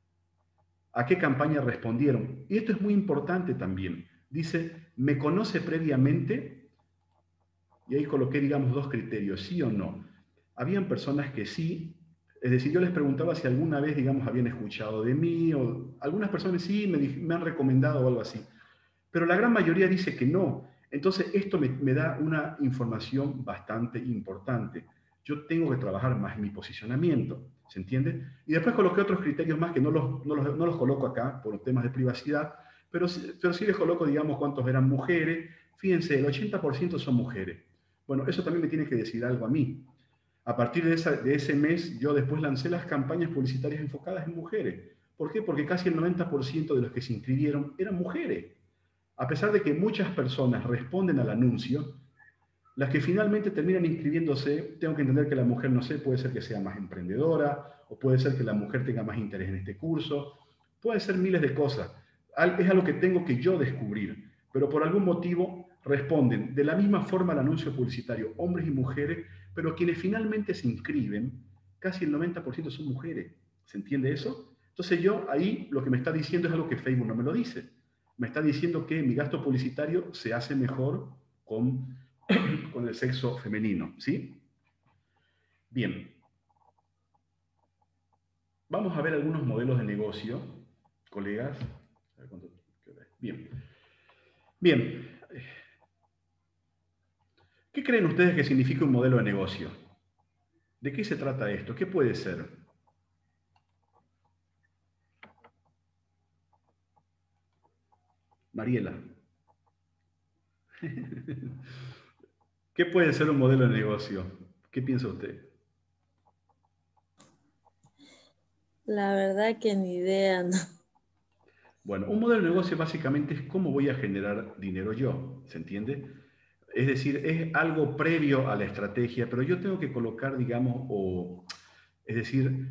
a qué campaña respondieron. Y esto es muy importante también. Dice, ¿me conoce previamente? Y ahí coloqué, digamos, dos criterios, sí o no. Habían personas que sí. Es decir, yo les preguntaba si alguna vez, digamos, habían escuchado de mí, o algunas personas sí me, me han recomendado o algo así. Pero la gran mayoría dice que no. Entonces, esto me, me da una información bastante importante. Yo tengo que trabajar más en mi posicionamiento, ¿se entiende? Y después coloqué otros criterios más que no los, no los, no los coloco acá por temas de privacidad, pero, pero sí les coloco, digamos, cuántos eran mujeres. Fíjense, el ochenta por ciento son mujeres. Bueno, eso también me tiene que decir algo a mí. A partir de, esa, de ese mes, yo después lancé las campañas publicitarias enfocadas en mujeres. ¿Por qué? Porque casi el noventa por ciento de los que se inscribieron eran mujeres. A pesar de que muchas personas responden al anuncio, las que finalmente terminan inscribiéndose, tengo que entender que la mujer, no sé, puede ser que sea más emprendedora, o puede ser que la mujer tenga más interés en este curso, puede ser miles de cosas. Es algo que tengo que yo descubrir, pero por algún motivo responden de la misma forma al anuncio publicitario, hombres y mujeres, pero quienes finalmente se inscriben, casi el noventa por ciento son mujeres. ¿Se entiende eso? Entonces yo ahí lo que me está diciendo es algo que Facebook no me lo dice. Me está diciendo que mi gasto publicitario se hace mejor con, con el sexo femenino, ¿sí? Bien. Vamos a ver algunos modelos de negocio, colegas. Bien. Bien. ¿Qué creen ustedes que significa un modelo de negocio? ¿De qué se trata esto? ¿Qué puede ser? Mariela. ¿Qué puede ser un modelo de negocio? ¿Qué piensa usted? La verdad que ni idea, ¿no? Bueno, un modelo de negocio básicamente es cómo voy a generar dinero yo, ¿se entiende? Es decir, es algo previo a la estrategia, pero yo tengo que colocar, digamos, o, es decir,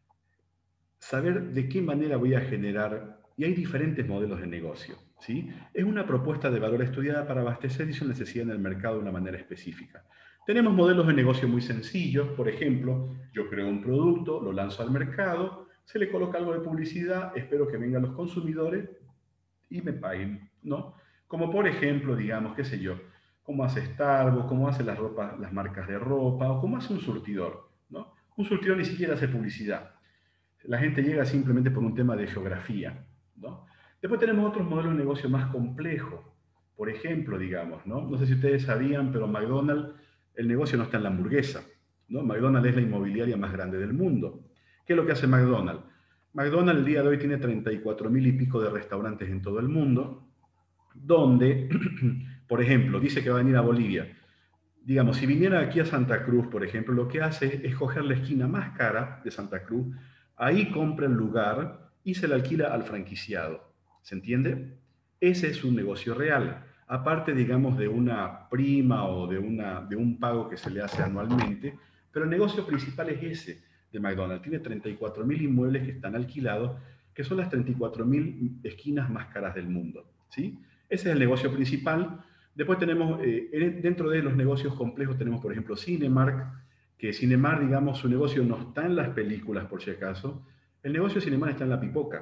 saber de qué manera voy a generar, y hay diferentes modelos de negocio, ¿sí? Es una propuesta de valor estudiada para abastecer su necesidad en el mercado de una manera específica. Tenemos modelos de negocio muy sencillos, por ejemplo, yo creo un producto, lo lanzo al mercado, se le coloca algo de publicidad, espero que vengan los consumidores y me paguen, ¿no? Como por ejemplo, digamos, qué sé yo, cómo hace Starbucks, cómo hace las, ropa, las marcas de ropa, o cómo hace un surtidor, ¿no? Un surtidor ni siquiera hace publicidad. La gente llega simplemente por un tema de geografía, ¿no? Después tenemos otros modelos de negocio más complejos. Por ejemplo, digamos, ¿no? No sé si ustedes sabían, pero McDonald's, el negocio no está en la hamburguesa, ¿no? McDonald's es la inmobiliaria más grande del mundo. ¿Qué es lo que hace McDonald's? McDonald's el día de hoy tiene treinta y cuatro mil y pico de restaurantes en todo el mundo, donde, por ejemplo, dice que va a venir a Bolivia. Digamos, si viniera aquí a Santa Cruz, por ejemplo, lo que hace es coger la esquina más cara de Santa Cruz, ahí compra el lugar y se le alquila al franquiciado. ¿Se entiende? Ese es un negocio real. Aparte, digamos, de una prima o de, una, de un pago que se le hace anualmente, pero el negocio principal es ese de McDonald's. Tiene treinta y cuatro mil inmuebles que están alquilados, que son las treinta y cuatro mil esquinas más caras del mundo, ¿sí? Ese es el negocio principal. Después tenemos, eh, dentro de los negocios complejos, tenemos, por ejemplo, Cinemark, que Cinemark, digamos, su negocio no está en las películas, por si acaso. El negocio de Cinemark está en la pipoca.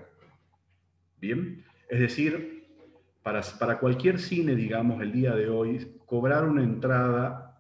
Bien, es decir, para, para cualquier cine, digamos, el día de hoy, cobrar una entrada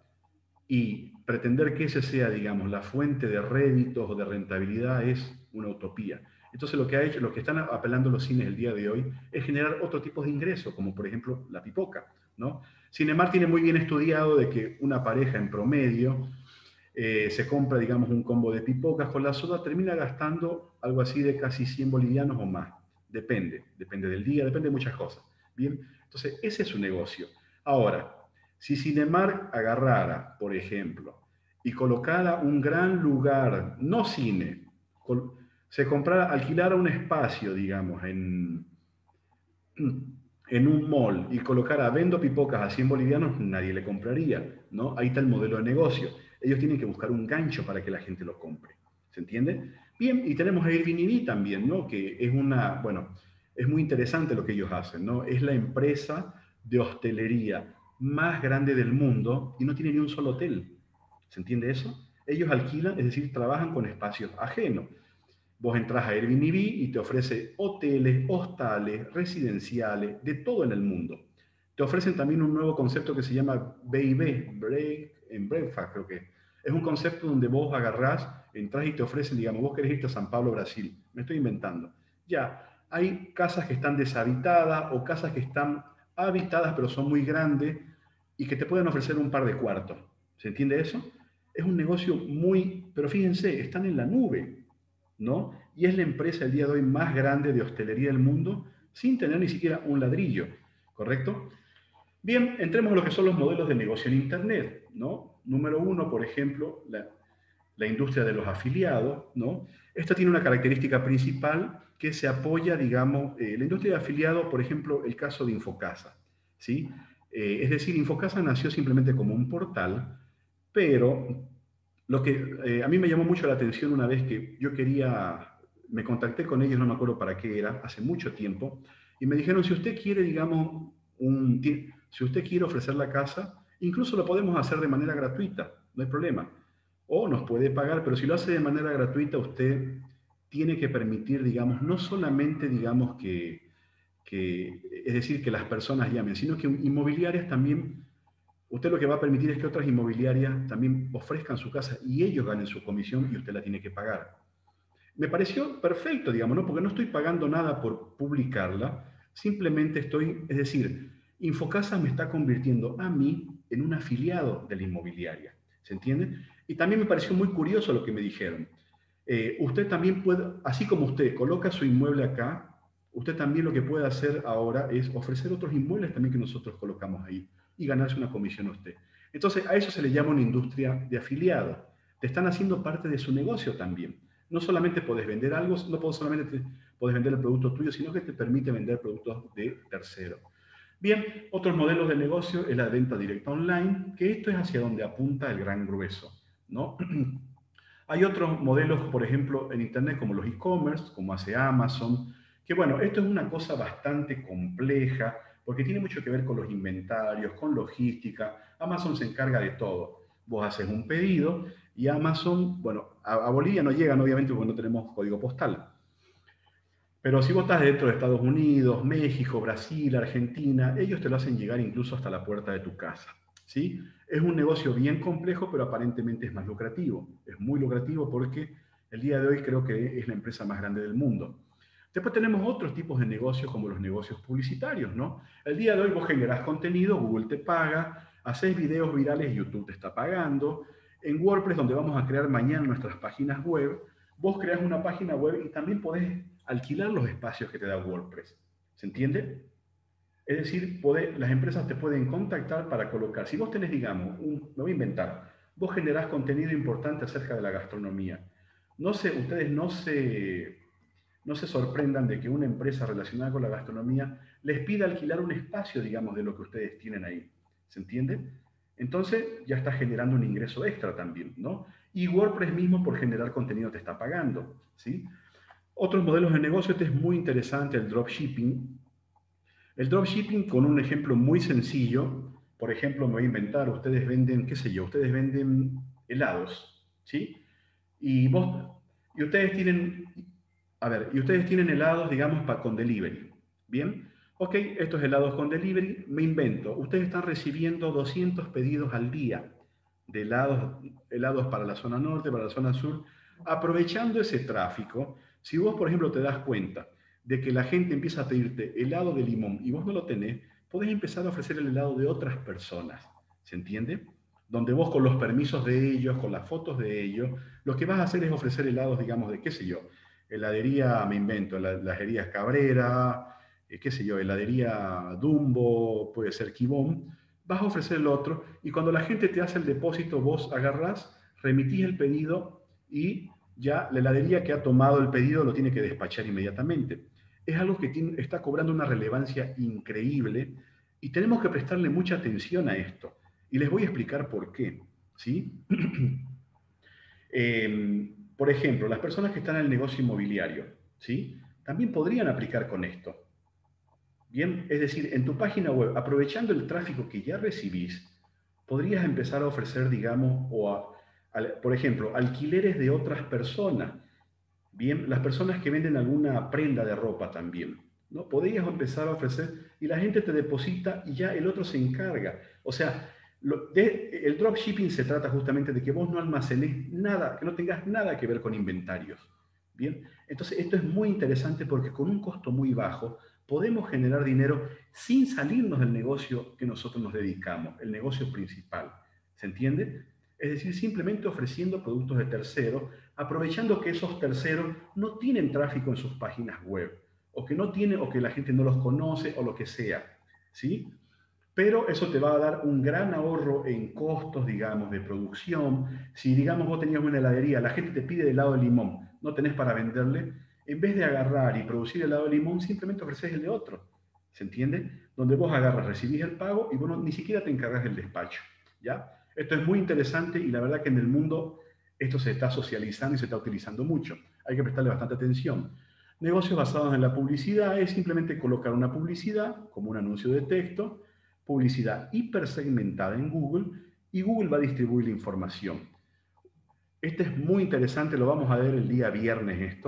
y pretender que ese sea, digamos, la fuente de réditos o de rentabilidad es una utopía. Entonces, lo que ha hecho, lo que están apelando los cines el día de hoy es generar otro tipo de ingresos, como por ejemplo la pipoca, ¿no? Cinemark tiene muy bien estudiado de que una pareja en promedio eh, se compra, digamos, un combo de pipocas con la soda, termina gastando algo así de casi cien bolivianos o más. Depende, depende del día, depende de muchas cosas. Bien, entonces ese es su negocio. Ahora, si Cinemark agarrara, por ejemplo, y colocara un gran lugar, no cine, se comprara, alquilara un espacio, digamos, en, en un mall y colocara vendo pipocas a cien bolivianos, nadie le compraría, ¿no? Ahí está el modelo de negocio. Ellos tienen que buscar un gancho para que la gente lo compre. ¿Se entiende? Bien, y tenemos a Airbnb también, ¿no? Que es una, bueno, es muy interesante lo que ellos hacen, ¿no? Es la empresa de hostelería más grande del mundo y no tiene ni un solo hotel. ¿Se entiende eso? Ellos alquilan, es decir, trabajan con espacios ajenos. Vos entras a Airbnb y te ofrece hoteles, hostales, residenciales, de todo en el mundo. Te ofrecen también un nuevo concepto que se llama B y B, Break and Breakfast, creo que. Es un concepto donde vos agarrás, entras y te ofrecen, digamos, vos querés irte a San Pablo, Brasil. Me estoy inventando. Ya, hay casas que están deshabitadas o casas que están habitadas pero son muy grandes y que te pueden ofrecer un par de cuartos. ¿Se entiende eso? Es un negocio muy, pero fíjense, están en la nube, ¿no? Y es la empresa el día de hoy más grande de hostelería del mundo sin tener ni siquiera un ladrillo, ¿correcto? Bien, entremos a lo que son los modelos de negocio en Internet, ¿no? Número uno, por ejemplo, la, la industria de los afiliados, ¿no? Esta tiene una característica principal que se apoya, digamos, eh, la industria de afiliados, por ejemplo, el caso de Infocasa, ¿sí? Eh, es decir, Infocasa nació simplemente como un portal, pero lo que eh, a mí me llamó mucho la atención una vez que yo quería, me contacté con ellos, no me acuerdo para qué era, hace mucho tiempo, y me dijeron, si usted quiere, digamos, un, si usted quiere ofrecer la casa, incluso lo podemos hacer de manera gratuita, no hay problema. O nos puede pagar, pero si lo hace de manera gratuita, usted tiene que permitir, digamos, no solamente, digamos, que, que, es decir, que las personas llamen, sino que inmobiliarias también, usted lo que va a permitir es que otras inmobiliarias también ofrezcan su casa y ellos ganen su comisión y usted la tiene que pagar. Me pareció perfecto, digamos, ¿no? Porque no estoy pagando nada por publicarla, simplemente estoy, es decir, Infocasa me está convirtiendo a mí en un afiliado de la inmobiliaria, ¿se entiende? Y también me pareció muy curioso lo que me dijeron. Eh, usted también puede, así como usted coloca su inmueble acá, usted también lo que puede hacer ahora es ofrecer otros inmuebles también que nosotros colocamos ahí y ganarse una comisión a usted. Entonces, a eso se le llama una industria de afiliados. Te están haciendo parte de su negocio también. No solamente puedes vender algo, no solamente puedes vender el producto tuyo, sino que te permite vender productos de terceros. Bien, otros modelos de negocio es la venta directa online, que esto es hacia donde apunta el gran grueso, ¿no? Hay otros modelos, por ejemplo, en Internet, como los e-commerce, como hace Amazon, que bueno, esto es una cosa bastante compleja, porque tiene mucho que ver con los inventarios, con logística. Amazon se encarga de todo. Vos haces un pedido y Amazon, bueno, a, a Bolivia no llegan, obviamente, porque no tenemos código postal. Pero si vos estás dentro de Estados Unidos, México, Brasil, Argentina, ellos te lo hacen llegar incluso hasta la puerta de tu casa, ¿sí? Es un negocio bien complejo, pero aparentemente es más lucrativo. Es muy lucrativo porque el día de hoy creo que es la empresa más grande del mundo. Después tenemos otros tipos de negocios como los negocios publicitarios, ¿no? El día de hoy vos generás contenido, Google te paga, haces videos virales, YouTube te está pagando. En WordPress, donde vamos a crear mañana nuestras páginas web, vos creas una página web y también podés alquilar los espacios que te da WordPress. ¿Se entiende? Es decir, puede, las empresas te pueden contactar para colocar. Si vos tenés, digamos, un, me voy a inventar, vos generás contenido importante acerca de la gastronomía. No sé, ustedes no se, no se sorprendan de que una empresa relacionada con la gastronomía les pida alquilar un espacio, digamos, de lo que ustedes tienen ahí. ¿Se entiende? Entonces ya está generando un ingreso extra también, ¿no? Y WordPress mismo por generar contenido te está pagando, ¿sí? Otros modelos de negocio, este es muy interesante, el dropshipping. El dropshipping con un ejemplo muy sencillo, por ejemplo, me voy a inventar, ustedes venden, qué sé yo, ustedes venden helados, ¿sí? Y vos, y ustedes tienen, a ver, y ustedes tienen helados, digamos, para, con delivery, ¿bien? Ok, estos helados con delivery, me invento, ustedes están recibiendo doscientos pedidos al día de helados, helados para la zona norte, para la zona sur. Aprovechando ese tráfico, si vos, por ejemplo, te das cuenta de que la gente empieza a pedirte helado de limón y vos no lo tenés, podés empezar a ofrecer el helado de otras personas, ¿se entiende? Donde vos con los permisos de ellos, con las fotos de ellos, lo que vas a hacer es ofrecer helados, digamos, de qué sé yo, heladería, me invento, heladería Cabrera, eh, qué sé yo, heladería Dumbo, puede ser Kibón, vas a ofrecer el otro y cuando la gente te hace el depósito, vos agarrás, remitís el pedido y ya la heladería que ha tomado el pedido lo tiene que despachar inmediatamente. Es algo que tiene, está cobrando una relevancia increíble y tenemos que prestarle mucha atención a esto. Y les voy a explicar por qué, ¿sí? eh, por ejemplo, las personas que están en el negocio inmobiliario, ¿sí? También podrían aplicar con esto. Bien, es decir, en tu página web, aprovechando el tráfico que ya recibís, podrías empezar a ofrecer, digamos, o a por ejemplo, alquileres de otras personas. Bien, las personas que venden alguna prenda de ropa también, ¿no? Podrías empezar a ofrecer y la gente te deposita y ya el otro se encarga. O sea, lo, de, el dropshipping se trata justamente de que vos no almacenes nada, que no tengas nada que ver con inventarios. Bien, entonces esto es muy interesante porque con un costo muy bajo podemos generar dinero sin salirnos del negocio que nosotros nos dedicamos, el negocio principal. ¿Se entiende? Es decir, simplemente ofreciendo productos de terceros, aprovechando que esos terceros no tienen tráfico en sus páginas web, o que no tiene, o que la gente no los conoce, o lo que sea, ¿sí? Pero eso te va a dar un gran ahorro en costos, digamos, de producción. Si, digamos, vos tenías una heladería, la gente te pide helado de limón, no tenés para venderle, en vez de agarrar y producir helado de limón, simplemente ofreces el de otro, ¿se entiende? Donde vos agarras, recibís el pago y vos no, ni siquiera te encargas del despacho, ¿ya? Esto es muy interesante y la verdad que en el mundo esto se está socializando y se está utilizando mucho. Hay que prestarle bastante atención. Negocios basados en la publicidad es simplemente colocar una publicidad, como un anuncio de texto, publicidad hipersegmentada en Google, y Google va a distribuir la información. Este es muy interesante, lo vamos a ver el día viernes esto,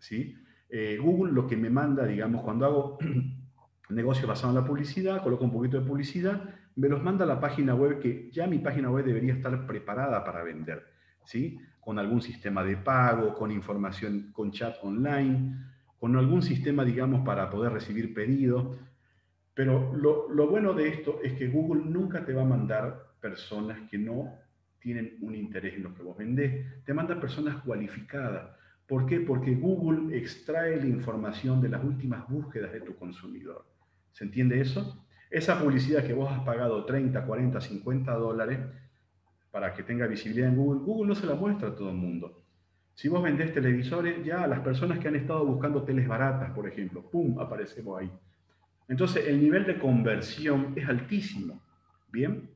¿sí? Eh, Google lo que me manda, digamos, cuando hago negocio basado en la publicidad, coloco un poquito de publicidad, me los manda a la página web, que ya mi página web debería estar preparada para vender, ¿sí? Con algún sistema de pago, con información, con chat online, con algún sistema, digamos, para poder recibir pedidos. Pero lo, lo bueno de esto es que Google nunca te va a mandar personas que no tienen un interés en lo que vos vendés. Te manda personas cualificadas. ¿Por qué? Porque Google extrae la información de las últimas búsquedas de tu consumidor. ¿Se entiende eso? Esa publicidad que vos has pagado treinta, cuarenta, cincuenta dólares para que tenga visibilidad en Google, Google no se la muestra a todo el mundo. Si vos vendés televisores, ya a las personas que han estado buscando teles baratas, por ejemplo, ¡pum!, aparecemos ahí. Entonces, el nivel de conversión es altísimo. ¿Bien?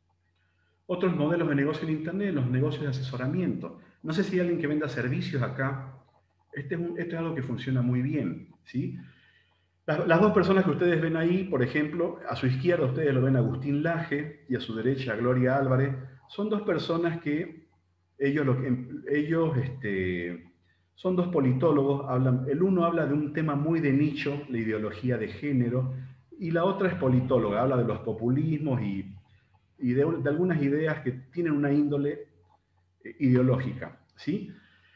Otros modelos de negocio en Internet, los negocios de asesoramiento. No sé si hay alguien que venda servicios acá. Este es, un, esto es algo que funciona muy bien, ¿sí? Las, las dos personas que ustedes ven ahí, por ejemplo, a su izquierda ustedes lo ven a Agustín Laje y a su derecha a Gloria Álvarez. Son dos personas que ellos, lo que, ellos este, son dos politólogos. Hablan, el uno habla de un tema muy de nicho, la ideología de género, y la otra es politóloga, habla de los populismos y, y de, de algunas ideas que tienen una índole eh, ideológica, ¿sí?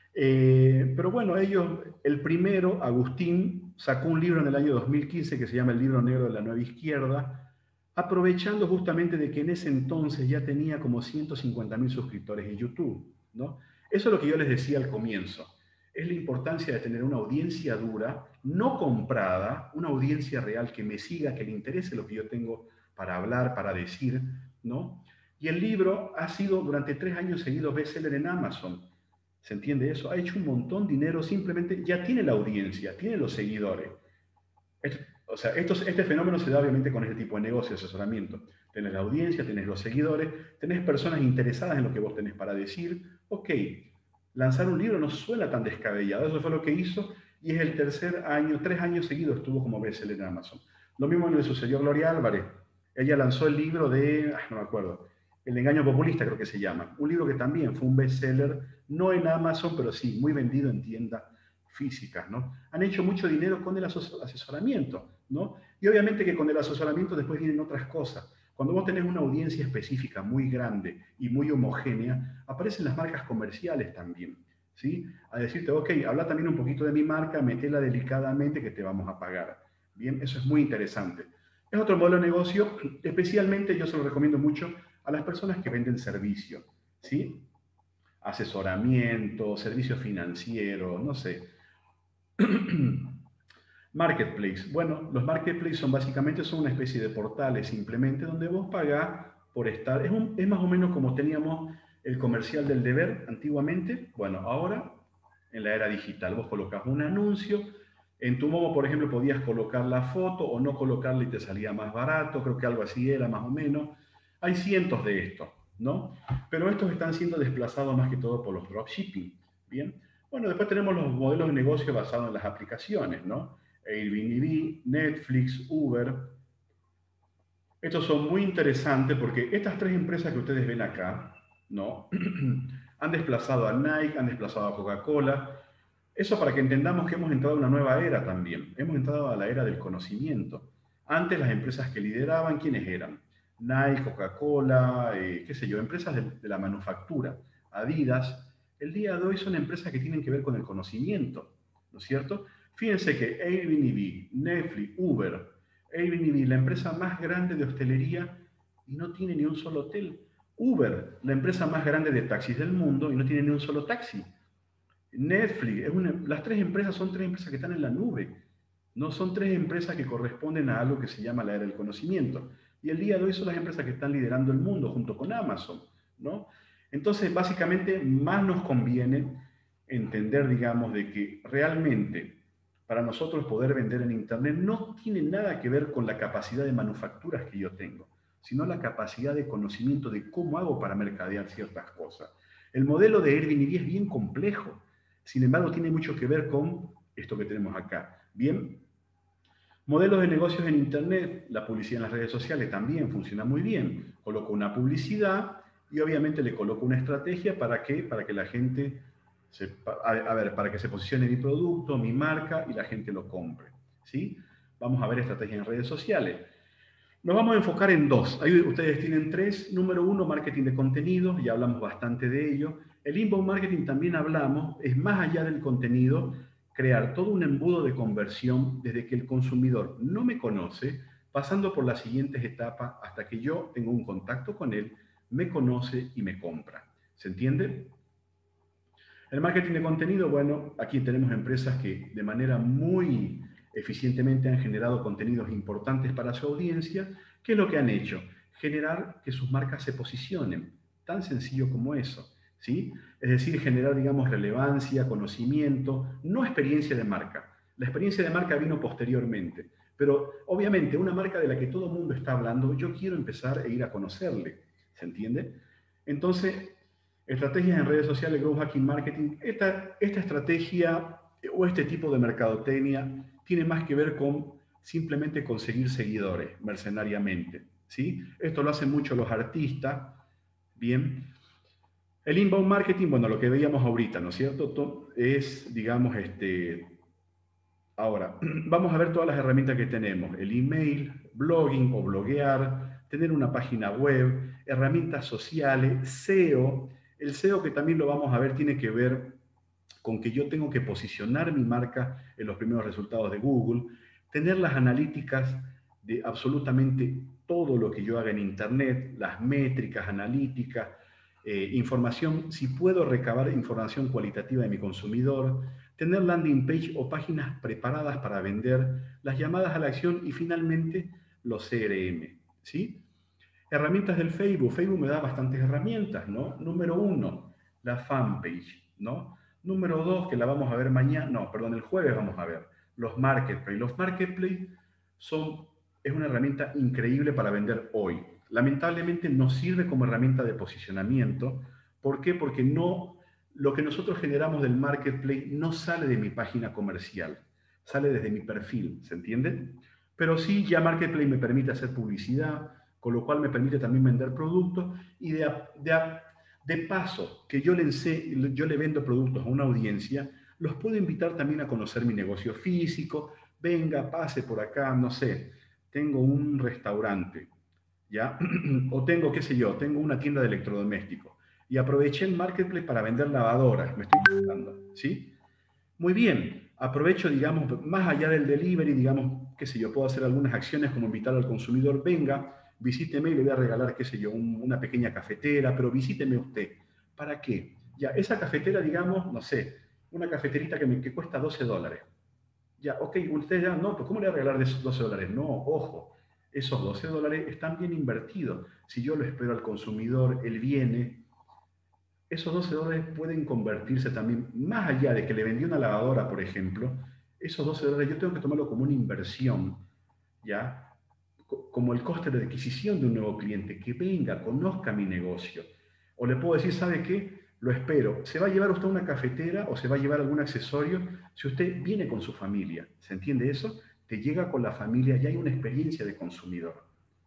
Eh, pero bueno, ellos, el primero, Agustín, sacó un libro en el año dos mil quince que se llama El Libro Negro de la Nueva Izquierda, aprovechando justamente de que en ese entonces ya tenía como ciento cincuenta mil suscriptores en YouTube, ¿no? Eso es lo que yo les decía al comienzo. Es la importancia de tener una audiencia dura, no comprada, una audiencia real que me siga, que le interese lo que yo tengo para hablar, para decir, ¿no? Y el libro ha sido durante tres años seguidos bestseller en Amazon. ¿Se entiende eso? Ha hecho un montón de dinero, simplemente ya tiene la audiencia, tiene los seguidores. Esto, o sea, esto, este fenómeno se da obviamente con este tipo de negocio, de asesoramiento. Tenés la audiencia, tenés los seguidores, tenés personas interesadas en lo que vos tenés para decir. Ok, lanzar un libro no suena tan descabellado. Eso fue lo que hizo y es el tercer año, tres años seguidos estuvo como bestseller en Amazon. Lo mismo le sucedió a Gloria Álvarez. Ella lanzó el libro de, no me acuerdo, El engaño populista creo que se llama. Un libro que también fue un bestseller, no en Amazon, pero sí, muy vendido en tiendas físicas, ¿no? Han hecho mucho dinero con el asesoramiento, ¿no? Y obviamente que con el asesoramiento después vienen otras cosas. Cuando vos tenés una audiencia específica muy grande y muy homogénea, aparecen las marcas comerciales también, ¿sí? A decirte, ok, habla también un poquito de mi marca, metela delicadamente que te vamos a pagar. Bien, eso es muy interesante. Es otro modelo de negocio, especialmente yo se lo recomiendo mucho a las personas que venden servicios, ¿sí? Asesoramiento, servicios financieros, no sé. Marketplace. Bueno, los marketplaces son básicamente son una especie de portales simplemente donde vos pagás por estar. Es, un, es más o menos como teníamos el comercial del deber antiguamente. Bueno, ahora en la era digital vos colocas un anuncio. En tu Momo, por ejemplo, podías colocar la foto o no colocarla y te salía más barato. Creo que algo así era más o menos. Hay cientos de estos, ¿no? Pero estos están siendo desplazados más que todo por los dropshipping, ¿bien? Bueno, después tenemos los modelos de negocio basados en las aplicaciones, ¿no? Airbnb, Netflix, Uber. Estos son muy interesantes porque estas tres empresas que ustedes ven acá, ¿no? Han desplazado a Nike, han desplazado a Coca-Cola. Eso para que entendamos que hemos entrado a una nueva era también. Hemos entrado a la era del conocimiento. Antes las empresas que lideraban, ¿quiénes eran? Nike, Coca-Cola, eh, qué sé yo, empresas de, de la manufactura, Adidas. El día de hoy son empresas que tienen que ver con el conocimiento, ¿no es cierto? Fíjense que Airbnb, Netflix, Uber, Airbnb, la empresa más grande de hostelería y no tiene ni un solo hotel. Uber, la empresa más grande de taxis del mundo y no tiene ni un solo taxi. Netflix, es una, las tres empresas son tres empresas que están en la nube. No son tres empresas que corresponden a algo que se llama la era del conocimiento. Y el día de hoy son las empresas que están liderando el mundo junto con Amazon, ¿no? Entonces, básicamente, más nos conviene entender, digamos, de que realmente para nosotros poder vender en Internet no tiene nada que ver con la capacidad de manufacturas que yo tengo, sino la capacidad de conocimiento de cómo hago para mercadear ciertas cosas. El modelo de Airbnb es bien complejo, sin embargo, tiene mucho que ver con esto que tenemos acá. Bien, modelos de negocios en Internet, la publicidad en las redes sociales también funciona muy bien. Coloco una publicidad y obviamente le coloco una estrategia para que, para que la gente Se, a, a ver, para que se posicione mi producto, mi marca y la gente lo compre, ¿sí? Vamos a ver estrategias en redes sociales. Nos vamos a enfocar en dos. Ahí ustedes tienen tres. Número uno, marketing de contenido. Ya hablamos bastante de ello. El inbound marketing también hablamos. Es más allá del contenido, crear todo un embudo de conversión desde que el consumidor no me conoce, pasando por las siguientes etapas hasta que yo tengo un contacto con él, me conoce y me compra. ¿Se entiende? El marketing de contenido, bueno, aquí tenemos empresas que de manera muy eficientemente han generado contenidos importantes para su audiencia. ¿Qué es lo que han hecho? Generar que sus marcas se posicionen. Tan sencillo como eso, ¿sí? Es decir, generar, digamos, relevancia, conocimiento, no experiencia de marca. La experiencia de marca vino posteriormente. Pero, obviamente, una marca de la que todo el mundo está hablando, yo quiero empezar a ir a conocerle. ¿Se entiende? Entonces, estrategias en redes sociales, growth hacking marketing, esta, esta estrategia o este tipo de mercadotecnia tiene más que ver con simplemente conseguir seguidores mercenariamente, ¿sí? Esto lo hacen mucho los artistas, ¿bien? El inbound marketing, bueno, lo que veíamos ahorita, ¿no es cierto? Es, digamos, este... Ahora, vamos a ver todas las herramientas que tenemos. El email, blogging o bloguear, tener una página web, herramientas sociales, S E O. El S E O, que también lo vamos a ver, tiene que ver con que yo tengo que posicionar mi marca en los primeros resultados de Google, tener las analíticas de absolutamente todo lo que yo haga en Internet, las métricas analíticas, eh, información, si puedo recabar información cualitativa de mi consumidor, tener landing page o páginas preparadas para vender, las llamadas a la acción y finalmente los C R M, ¿sí? Herramientas del Facebook. Facebook me da bastantes herramientas, ¿no? Número uno, la fanpage, ¿no? Número dos, que la vamos a ver mañana, no, perdón, el jueves vamos a ver, los marketplaces. Los marketplaces son, es una herramienta increíble para vender hoy. Lamentablemente no sirve como herramienta de posicionamiento. ¿Por qué? Porque no, lo que nosotros generamos del marketplace no sale de mi página comercial, sale desde mi perfil, ¿se entiende? Pero sí, ya marketplace me permite hacer publicidad, con lo cual me permite también vender productos y de, de De paso, que yo le, ense yo le vendo productos a una audiencia, los puedo invitar también a conocer mi negocio físico. Venga, pase por acá, no sé, tengo un restaurante, ¿ya? O tengo, qué sé yo, tengo una tienda de electrodomésticos. Y aproveché el marketplace para vender lavadoras, me estoy contando, ¿sí? Muy bien, aprovecho, digamos, más allá del delivery, digamos, qué sé yo, puedo hacer algunas acciones como invitar al consumidor, venga, visíteme y le voy a regalar, qué sé yo, un, una pequeña cafetera, pero visíteme usted. ¿Para qué? Ya, esa cafetera, digamos, no sé, una cafeterita que me que cuesta doce dólares. Ya, ok, usted ya, no, pues ¿cómo le voy a regalar de esos doce dólares? No, ojo, esos doce dólares están bien invertidos. Si yo lo espero al consumidor, él viene, esos doce dólares pueden convertirse también, más allá de que le vendí una lavadora, por ejemplo, esos doce dólares yo tengo que tomarlo como una inversión, ¿ya? Como el coste de adquisición de un nuevo cliente, que venga, conozca mi negocio. O le puedo decir, ¿sabe qué? Lo espero. ¿Se va a llevar usted una cafetera o se va a llevar algún accesorio? Si usted viene con su familia, ¿se entiende eso? Te llega con la familia y hay una experiencia de consumidor.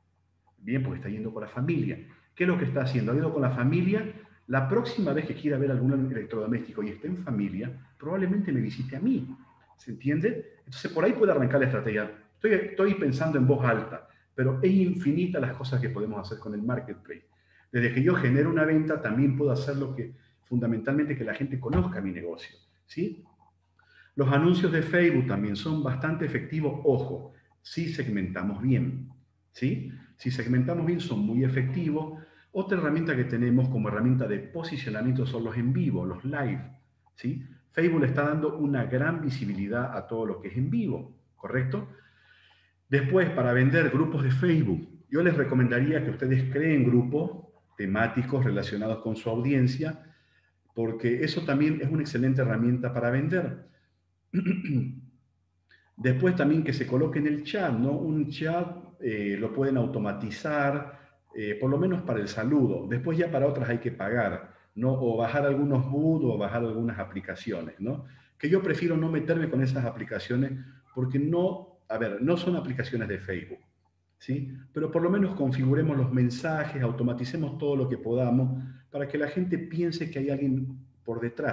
Bien, porque está yendo con la familia. ¿Qué es lo que está haciendo? Ha ido con la familia. La próxima vez que quiera ver algún electrodoméstico y esté en familia, probablemente me visite a mí. ¿Se entiende? Entonces, por ahí puede arrancar la estrategia. Estoy, estoy pensando en voz alta, pero es infinita las cosas que podemos hacer con el marketplace. Desde que yo genero una venta, también puedo hacer lo que, fundamentalmente, que la gente conozca mi negocio, ¿sí? Los anuncios de Facebook también son bastante efectivos, ojo, si segmentamos bien, ¿sí? Si segmentamos bien, son muy efectivos. Otra herramienta que tenemos como herramienta de posicionamiento son los en vivo, los live, ¿sí? Facebook le está dando una gran visibilidad a todo lo que es en vivo, ¿correcto? Después, para vender grupos de Facebook, yo les recomendaría que ustedes creen grupos temáticos relacionados con su audiencia, porque eso también es una excelente herramienta para vender. Después también que se coloque en el chat, ¿no? Un chat eh, lo pueden automatizar, eh, por lo menos para el saludo. Después ya para otras hay que pagar, ¿no? O bajar algunos bots o bajar algunas aplicaciones, ¿no? Que yo prefiero no meterme con esas aplicaciones porque no, a ver, no son aplicaciones de Facebook, ¿sí? Pero por lo menos configuremos los mensajes, automaticemos todo lo que podamos para que la gente piense que hay alguien por detrás.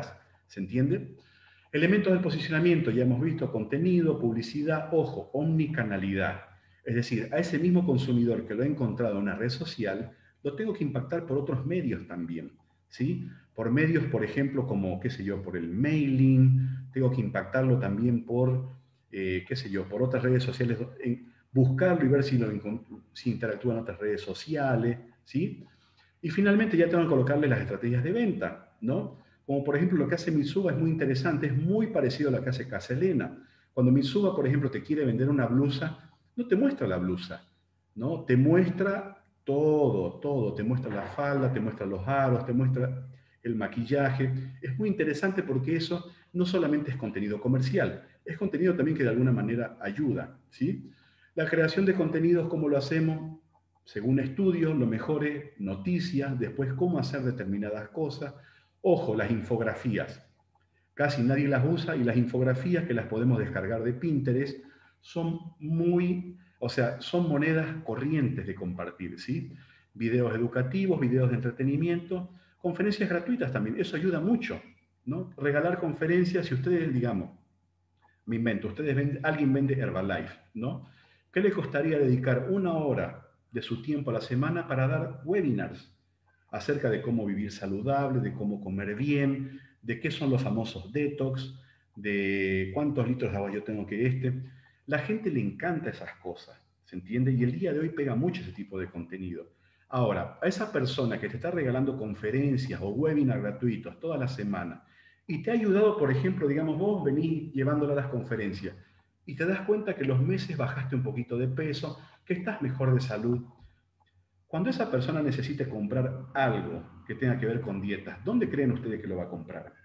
¿Se entiende? Elementos del posicionamiento, ya hemos visto, contenido, publicidad, ojo, omnicanalidad. Es decir, a ese mismo consumidor que lo ha encontrado en una red social, lo tengo que impactar por otros medios también, ¿sí? Por medios, por ejemplo, como, qué sé yo, por el mailing, tengo que impactarlo también por, eh, qué sé yo, por otras redes sociales, en buscarlo y ver si, lo, si interactúa en otras redes sociales, ¿sí? Y finalmente ya tengo que colocarle las estrategias de venta, ¿no? Como por ejemplo lo que hace Mitsuba es muy interesante, es muy parecido a lo que hace Casa Elena. Cuando Mitsuba, por ejemplo, te quiere vender una blusa, no te muestra la blusa, ¿no? Te muestra todo, todo. Te muestra la falda, te muestra los aros, te muestra el maquillaje. Es muy interesante porque eso no solamente es contenido comercial, es contenido también que de alguna manera ayuda, ¿sí? La creación de contenidos, ¿cómo lo hacemos? Según estudios, lo mejor es noticias, después cómo hacer determinadas cosas. Ojo, las infografías. Casi nadie las usa y las infografías que las podemos descargar de Pinterest son muy, o sea, son monedas corrientes de compartir, ¿sí? Videos educativos, videos de entretenimiento, conferencias gratuitas también, eso ayuda mucho, ¿no? Regalar conferencias, si ustedes, digamos, me invento, ustedes ven, alguien vende Herbalife, ¿no? ¿Qué le costaría dedicar una hora de su tiempo a la semana para dar webinars acerca de cómo vivir saludable, de cómo comer bien, de qué son los famosos detox, de cuántos litros de agua yo tengo que este? La gente le encanta esas cosas, ¿se entiende? Y el día de hoy pega mucho ese tipo de contenido. Ahora, a esa persona que te está regalando conferencias o webinars gratuitos toda la semana y te ha ayudado, por ejemplo, digamos, vos venís llevándola a las conferencias y te das cuenta que los meses bajaste un poquito de peso, que estás mejor de salud. Cuando esa persona necesite comprar algo que tenga que ver con dietas, ¿dónde creen ustedes que lo va a comprar?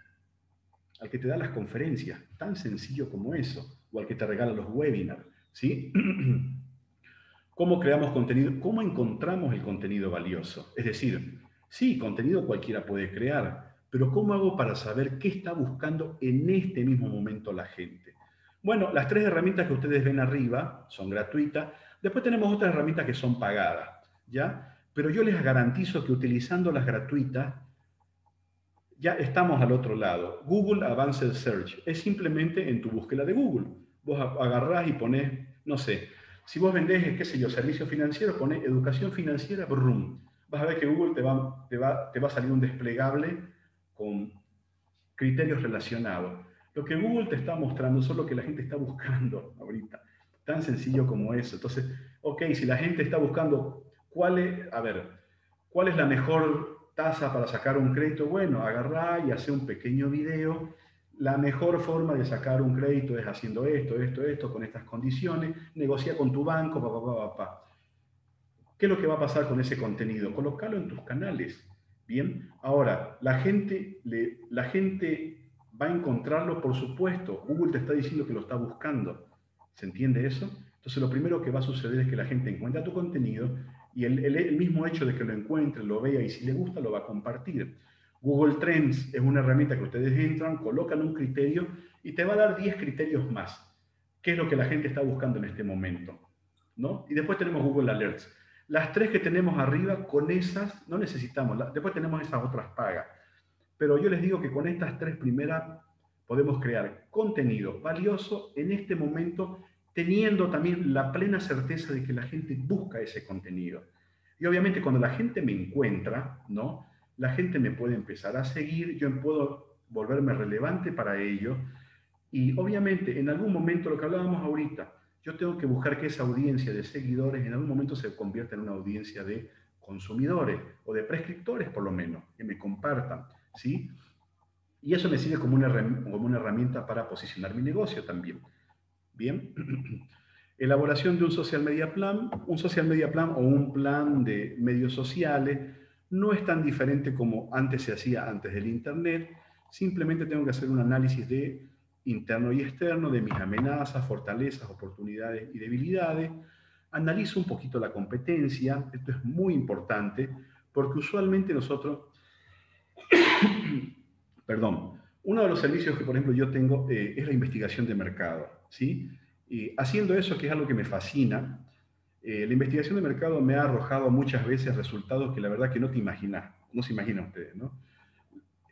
Al que te da las conferencias, tan sencillo como eso, o al que te regala los webinars, ¿sí? ¿Cómo creamos contenido? ¿Cómo encontramos el contenido valioso? Es decir, sí, contenido cualquiera puede crear, pero ¿cómo hago para saber qué está buscando en este mismo momento la gente? Bueno, las tres herramientas que ustedes ven arriba son gratuitas. Después tenemos otras herramientas que son pagadas, ¿ya? Pero yo les garantizo que utilizando las gratuitas, ya estamos al otro lado. Google Advanced Search es simplemente en tu búsqueda de Google. Vos agarrás y ponés, no sé, si vos vendés, qué sé yo, servicios financieros, ponés educación financiera, brum. Vas a ver que Google te va, te va, te va a salir un desplegable con criterios relacionados. Lo que Google te está mostrando son lo que la gente está buscando ahorita. Tan sencillo como eso. Entonces, ok, si la gente está buscando cuál es, a ver, cuál es la mejor tasa para sacar un crédito, bueno, agarrá y hace un pequeño video. La mejor forma de sacar un crédito es haciendo esto, esto, esto, con estas condiciones. Negocia con tu banco, papá, papá, papá. ¿Qué es lo que va a pasar con ese contenido? Colócalo en tus canales. Bien, ahora, la gente, le, la gente va a encontrarlo, por supuesto. Google te está diciendo que lo está buscando. ¿Se entiende eso? Entonces, lo primero que va a suceder es que la gente encuentra tu contenido y el, el, el mismo hecho de que lo encuentre, lo vea y si le gusta, lo va a compartir. Google Trends es una herramienta que ustedes entran, colocan un criterio y te va a dar diez criterios más. ¿Qué es lo que la gente está buscando en este momento? ¿No? Y después tenemos Google Alerts. Las tres que tenemos arriba, con esas no necesitamos. Después tenemos esas otras pagas. Pero yo les digo que con estas tres primeras podemos crear contenido valioso en este momento, teniendo también la plena certeza de que la gente busca ese contenido. Y obviamente cuando la gente me encuentra, ¿no? La gente me puede empezar a seguir, yo puedo volverme relevante para ello. Y obviamente en algún momento, lo que hablábamos ahorita, yo tengo que buscar que esa audiencia de seguidores en algún momento se convierta en una audiencia de consumidores o de prescriptores por lo menos, que me compartan, ¿sí? Y eso me sirve como una, como una herramienta para posicionar mi negocio también. Bien. Elaboración de un social media plan. Un social media plan o un plan de medios sociales no es tan diferente como antes se hacía antes del Internet. Simplemente tengo que hacer un análisis de interno y externo, de mis amenazas, fortalezas, oportunidades y debilidades. Analizo un poquito la competencia. Esto es muy importante porque usualmente nosotros... Perdón. Uno de los servicios que, por ejemplo, yo tengo eh, es la investigación de mercado, ¿sí? Y haciendo eso, que es algo que me fascina, eh, la investigación de mercado me ha arrojado muchas veces resultados que la verdad que no te imaginas, no se imaginan ustedes, ¿no?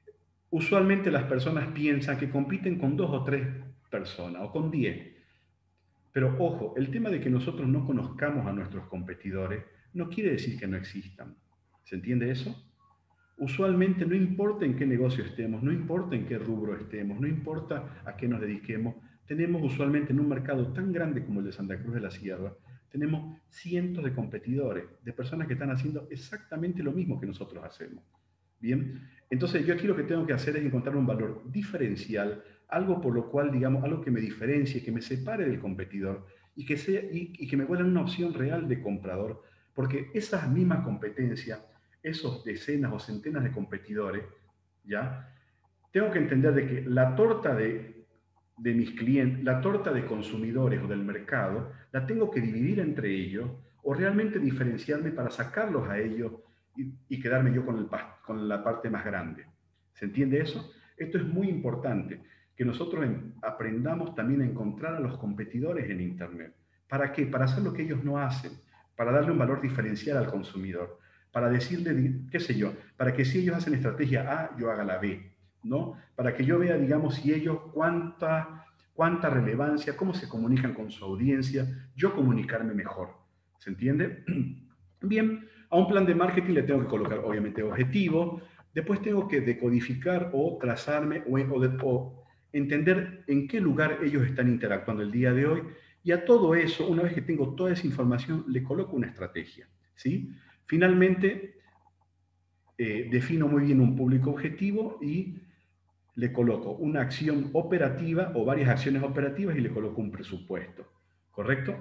usualmente las personas piensan que compiten con dos o tres personas o con diez. Pero ojo, el tema de que nosotros no conozcamos a nuestros competidores no quiere decir que no existan. ¿Se entiende eso? Usualmente no importa en qué negocio estemos, no importa en qué rubro estemos, no importa a qué nos dediquemos, tenemos usualmente en un mercado tan grande como el de Santa Cruz de la Sierra, tenemos cientos de competidores, de personas que están haciendo exactamente lo mismo que nosotros hacemos. Bien, entonces yo aquí lo que tengo que hacer es encontrar un valor diferencial, algo por lo cual, digamos, algo que me diferencie, que me separe del competidor y que, sea, y, y que me vuelva una opción real de comprador, porque esas mismas competencias, esos decenas o centenas de competidores, ¿ya? Tengo que entender de que la torta de, de mis clientes, la torta de consumidores o del mercado, la tengo que dividir entre ellos o realmente diferenciarme para sacarlos a ellos y, y quedarme yo con, el, con la parte más grande. ¿Se entiende eso? Esto es muy importante, que nosotros en, aprendamos también a encontrar a los competidores en Internet. ¿Para qué? Para hacer lo que ellos no hacen, para darle un valor diferencial al consumidor, para decirle, qué sé yo, para que si ellos hacen estrategia A, yo haga la B, ¿no? Para que yo vea, digamos, si ellos cuánta, cuánta relevancia, cómo se comunican con su audiencia, yo comunicarme mejor. ¿Se entiende? Bien, a un plan de marketing le tengo que colocar, obviamente, objetivos, después tengo que decodificar o trazarme o, o, de, o entender en qué lugar ellos están interactuando el día de hoy, y a todo eso, una vez que tengo toda esa información, le coloco una estrategia, ¿sí? Finalmente, eh, defino muy bien un público objetivo y le coloco una acción operativa o varias acciones operativas y le coloco un presupuesto. ¿Correcto?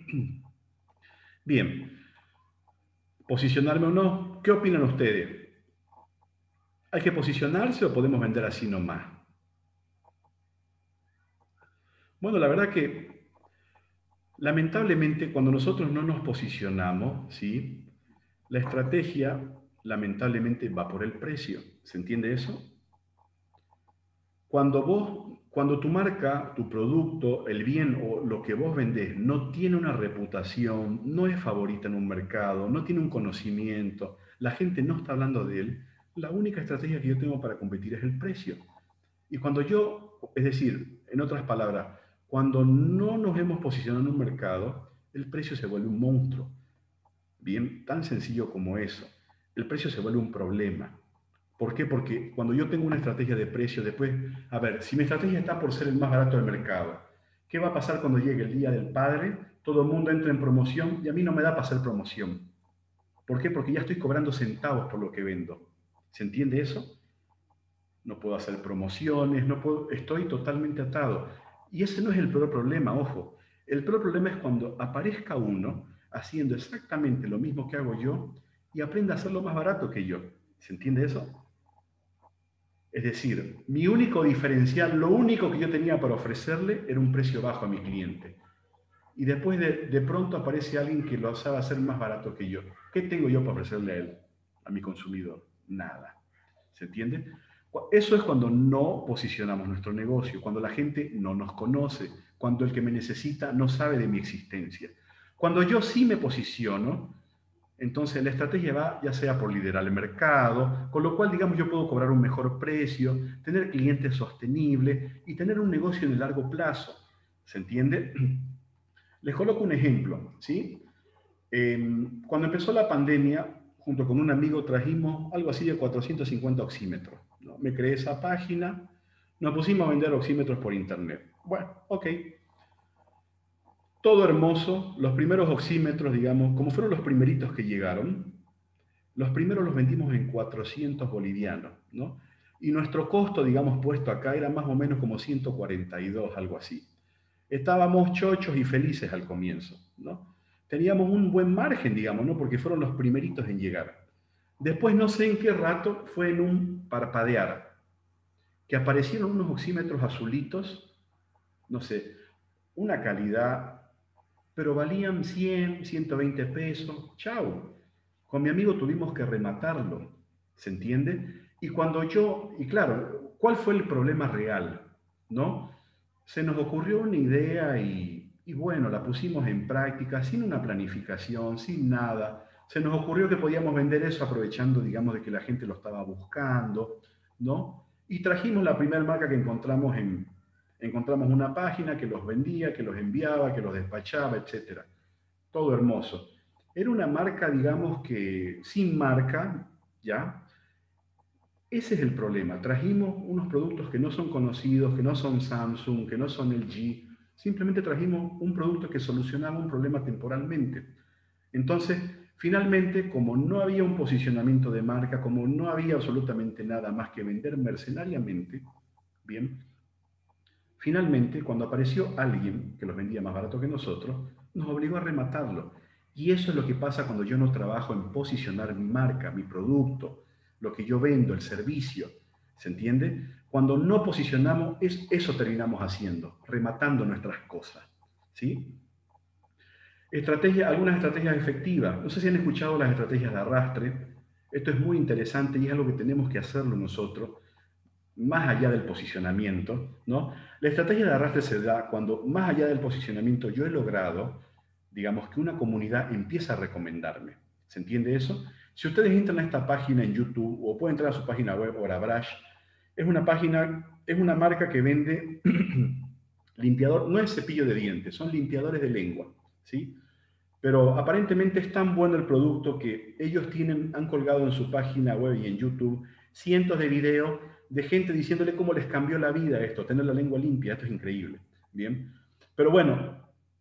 Bien. ¿Posicionarme o no? ¿Qué opinan ustedes? ¿Hay que posicionarse o podemos vender así nomás? Bueno, la verdad que lamentablemente cuando nosotros no nos posicionamos, ¿sí? La estrategia, lamentablemente, va por el precio. ¿Se entiende eso? Cuando vos, cuando tu marca, tu producto, el bien o lo que vos vendés no tiene una reputación, no es favorita en un mercado, no tiene un conocimiento, la gente no está hablando de él, la única estrategia que yo tengo para competir es el precio. Y cuando yo, es decir, en otras palabras, cuando no nos hemos posicionado en un mercado, el precio se vuelve un monstruo. Bien, tan sencillo como eso. El precio se vuelve un problema. ¿Por qué? Porque cuando yo tengo una estrategia de precio, después, a ver, si mi estrategia está por ser el más barato del mercado, ¿qué va a pasar cuando llegue el Día del Padre? Todo el mundo entra en promoción y a mí no me da para hacer promoción. ¿Por qué? Porque ya estoy cobrando centavos por lo que vendo. ¿Se entiende eso? No puedo hacer promociones, no puedo, estoy totalmente atado. Y ese no es el peor problema, ojo. El peor problema es cuando aparezca uno haciendo exactamente lo mismo que hago yo y aprenda a hacerlo más barato que yo. ¿Se entiende eso? Es decir, mi único diferencial, lo único que yo tenía para ofrecerle era un precio bajo a mi cliente. Y después de, de pronto aparece alguien que lo sabe hacer más barato que yo. ¿Qué tengo yo para ofrecerle a él, a mi consumidor? Nada. ¿Se entiende? Eso es cuando no posicionamos nuestro negocio, cuando la gente no nos conoce, cuando el que me necesita no sabe de mi existencia. Cuando yo sí me posiciono, entonces la estrategia va ya sea por liderar el mercado, con lo cual, digamos, yo puedo cobrar un mejor precio, tener clientes sostenibles y tener un negocio en el largo plazo. ¿Se entiende? Les coloco un ejemplo, ¿sí? Eh, cuando empezó la pandemia, junto con un amigo trajimos algo así de cuatrocientos cincuenta oxímetros, ¿no? Me creé esa página, nos pusimos a vender oxímetros por internet. Bueno, ok. Todo hermoso, los primeros oxímetros, digamos, como fueron los primeritos que llegaron, los primeros los vendimos en cuatrocientos bolivianos, ¿no? Y nuestro costo, digamos, puesto acá era más o menos como ciento cuarenta y dos, algo así. Estábamos chochos y felices al comienzo, ¿no? Teníamos un buen margen, digamos, ¿no? Porque fueron los primeritos en llegar. Después, no sé en qué rato, fue en un parpadear, que aparecieron unos oxímetros azulitos, no sé, una calidad, pero valían cien, ciento veinte pesos, chau. Con mi amigo tuvimos que rematarlo, ¿se entiende? Y cuando yo, y claro, ¿cuál fue el problema real? ¿No? Se nos ocurrió una idea y, y bueno, la pusimos en práctica sin una planificación, sin nada. Se nos ocurrió que podíamos vender eso aprovechando, digamos, de que la gente lo estaba buscando, ¿no? Y trajimos la primera marca que encontramos en... Encontramos una página que los vendía, que los enviaba, que los despachaba, etcétera. Todo hermoso. Era una marca, digamos que sin marca, ¿ya? Ese es el problema. Trajimos unos productos que no son conocidos, que no son Samsung, que no son L G. Simplemente trajimos un producto que solucionaba un problema temporalmente. Entonces, finalmente, como no había un posicionamiento de marca, como no había absolutamente nada más que vender mercenariamente, bien, finalmente, cuando apareció alguien que los vendía más barato que nosotros, nos obligó a rematarlo. Y eso es lo que pasa cuando yo no trabajo en posicionar mi marca, mi producto, lo que yo vendo, el servicio. ¿Se entiende? Cuando no posicionamos, es, eso terminamos haciendo, rematando nuestras cosas. ¿Sí? Estrategia, algunas estrategias efectivas. No sé si han escuchado las estrategias de arrastre. Esto es muy interesante y es algo que tenemos que hacerlo nosotros, más allá del posicionamiento, ¿no? La estrategia de arrastre se da cuando, más allá del posicionamiento, yo he logrado, digamos, que una comunidad empieza a recomendarme. ¿Se entiende eso? Si ustedes entran a esta página en YouTube, o pueden entrar a su página web, Orabrush, es una página, es una marca que vende limpiador, no es cepillo de dientes, son limpiadores de lengua, ¿sí? Pero aparentemente es tan bueno el producto que ellos tienen, han colgado en su página web y en YouTube cientos de videos de gente diciéndole cómo les cambió la vida esto, tener la lengua limpia. Esto es increíble, ¿bien? Pero bueno,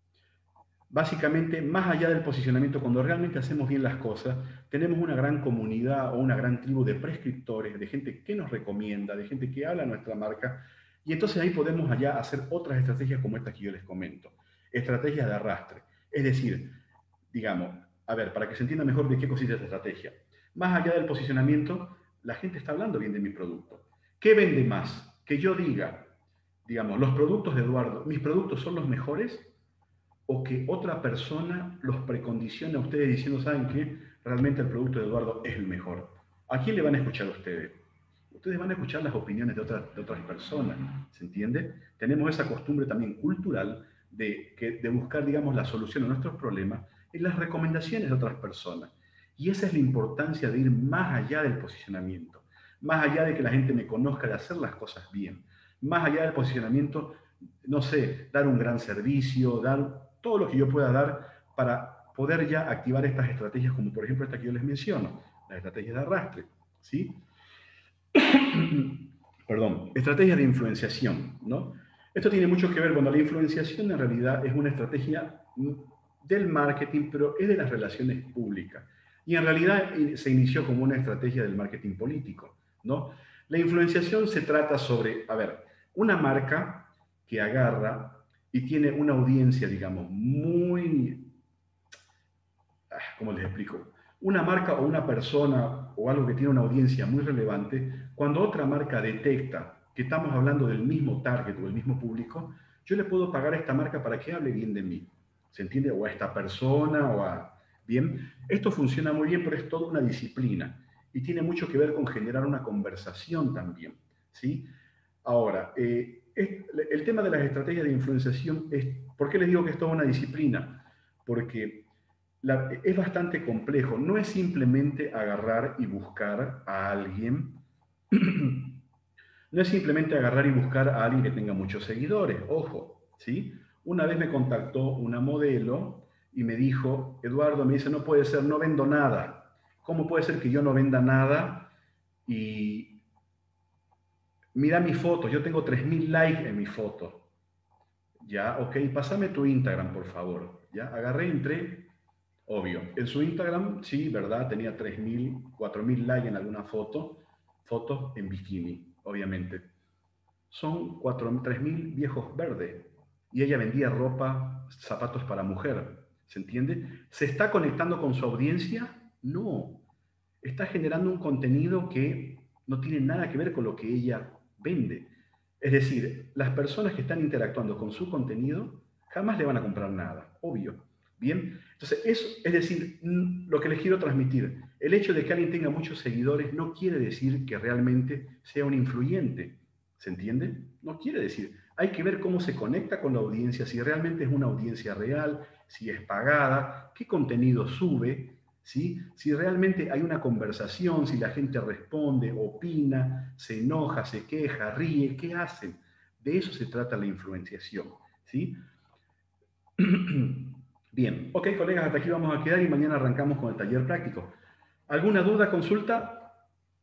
básicamente, más allá del posicionamiento, cuando realmente hacemos bien las cosas, tenemos una gran comunidad o una gran tribu de prescriptores, de gente que nos recomienda, de gente que habla nuestra marca, y entonces ahí podemos allá hacer otras estrategias como estas que yo les comento. Estrategias de arrastre. Es decir, digamos, a ver, para que se entienda mejor de qué consiste esta estrategia. Más allá del posicionamiento, la gente está hablando bien de mi producto. ¿Qué vende más? Que yo diga, digamos, los productos de Eduardo, ¿mis productos son los mejores? O que otra persona los precondicione a ustedes diciendo, ¿saben qué? Realmente el producto de Eduardo es el mejor. ¿A quién le van a escuchar ustedes? Ustedes van a escuchar las opiniones de otras, de otras personas, ¿se entiende? Tenemos esa costumbre también cultural de, que, de buscar, digamos, la solución a nuestros problemas en las recomendaciones de otras personas. Y esa es la importancia de ir más allá del posicionamiento, más allá de que la gente me conozca, de hacer las cosas bien, más allá del posicionamiento, no sé, dar un gran servicio, dar todo lo que yo pueda dar para poder ya activar estas estrategias, como por ejemplo esta que yo les menciono, la estrategia de arrastre, ¿sí? Perdón, estrategia de influenciación, ¿no? Esto tiene mucho que ver, bueno, la influenciación en realidad es una estrategia del marketing, pero es de las relaciones públicas. Y en realidad se inició como una estrategia del marketing político, ¿no? La influenciación se trata sobre, a ver, una marca que agarra y tiene una audiencia, digamos, muy... ¿Cómo les explico? Una marca o una persona o algo que tiene una audiencia muy relevante, cuando otra marca detecta que estamos hablando del mismo target o del mismo público, yo le puedo pagar a esta marca para que hable bien de mí. ¿Se entiende? O a esta persona o a... Bien, esto funciona muy bien, pero es toda una disciplina y tiene mucho que ver con generar una conversación también, ¿sí? Ahora, eh, es, el tema de las estrategias de influenciación es... ¿Por qué les digo que es toda una disciplina? Porque la, es bastante complejo. No es simplemente agarrar y buscar a alguien... no es simplemente agarrar y buscar a alguien que tenga muchos seguidores. Ojo, ¿sí? Una vez me contactó una modelo y me dijo, Eduardo, me dice, no puede ser, no vendo nada. ¿Cómo puede ser que yo no venda nada? Y mira mi foto, yo tengo tres mil likes en mi foto. Ya, ok, pásame tu Instagram, por favor. Ya, agarré, entré, obvio. En su Instagram, sí, ¿verdad? Tenía tres mil, cuatro mil likes en alguna foto. Fotos en bikini, obviamente. Son tres mil viejos verdes. Y ella vendía ropa, zapatos para mujer. ¿Se entiende? ¿Se está conectando con su audiencia? No. Está generando un contenido que no tiene nada que ver con lo que ella vende. Es decir, las personas que están interactuando con su contenido jamás le van a comprar nada, obvio. Bien, entonces eso, es decir, lo que les quiero transmitir, el hecho de que alguien tenga muchos seguidores no quiere decir que realmente sea un influyente. ¿Se entiende? No quiere decir. Hay que ver cómo se conecta con la audiencia, si realmente es una audiencia real, si es pagada, qué contenido sube, ¿sí? Si realmente hay una conversación, si la gente responde, opina, se enoja, se queja, ríe, ¿qué hacen? De eso se trata la influenciación, ¿sí? Bien, ok, colegas, hasta aquí vamos a quedar y mañana arrancamos con el taller práctico. ¿Alguna duda, consulta?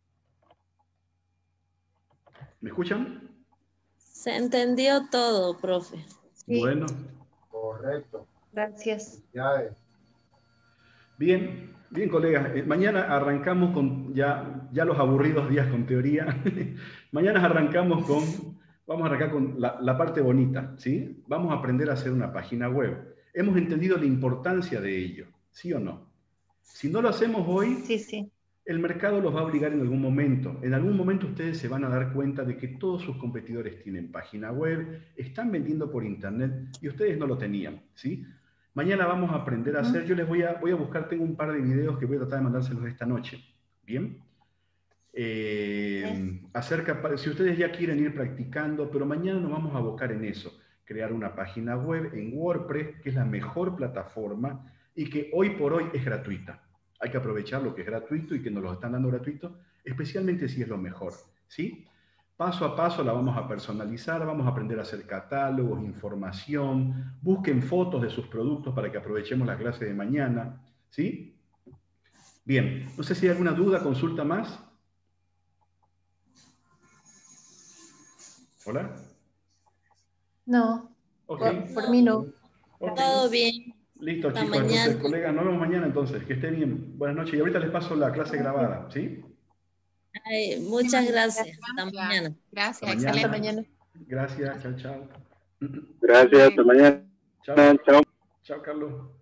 ¿Me escuchan? Se entendió todo, profe. Sí. Bueno. Correcto. Gracias. Ya es. Bien, bien, colegas. Eh, mañana arrancamos con ya, ya los aburridos días con teoría. Mañana arrancamos con, vamos a arrancar con la, la parte bonita, ¿sí? Vamos a aprender a hacer una página web. Hemos entendido la importancia de ello, ¿sí o no? Si no lo hacemos hoy, Sí, sí. el mercado los va a obligar en algún momento. En algún momento ustedes se van a dar cuenta de que todos sus competidores tienen página web, están vendiendo por internet y ustedes no lo tenían, ¿sí? Mañana vamos a aprender a hacer, yo les voy a, voy a buscar, tengo un par de videos que voy a tratar de mandárselos esta noche, ¿bien? Eh, acerca, si ustedes ya quieren ir practicando, pero mañana nos vamos a abocar en eso, crear una página web en WordPress, que es la mejor plataforma y que hoy por hoy es gratuita. Hay que aprovechar lo que es gratuito y que nos lo están dando gratuito, especialmente si es lo mejor, ¿sí? Paso a paso la vamos a personalizar, vamos a aprender a hacer catálogos, información, busquen fotos de sus productos para que aprovechemos la clase de mañana, ¿sí? Bien, no sé si hay alguna duda, consulta más. ¿Hola? No, Okay. por, por mí no. Okay. Todo bien. Listo, Hasta chicos. mañana. Entonces, colegas, nos vemos mañana entonces. Que estén bien. Buenas noches. Y ahorita les paso la clase grabada, ¿sí? Ay, muchas gracias. Hasta mañana. Gracias, Hasta mañana. Hasta excelente. mañana. Gracias. Chao, chao. Gracias, hasta mañana. Chao. Chao. Chao, Carlos.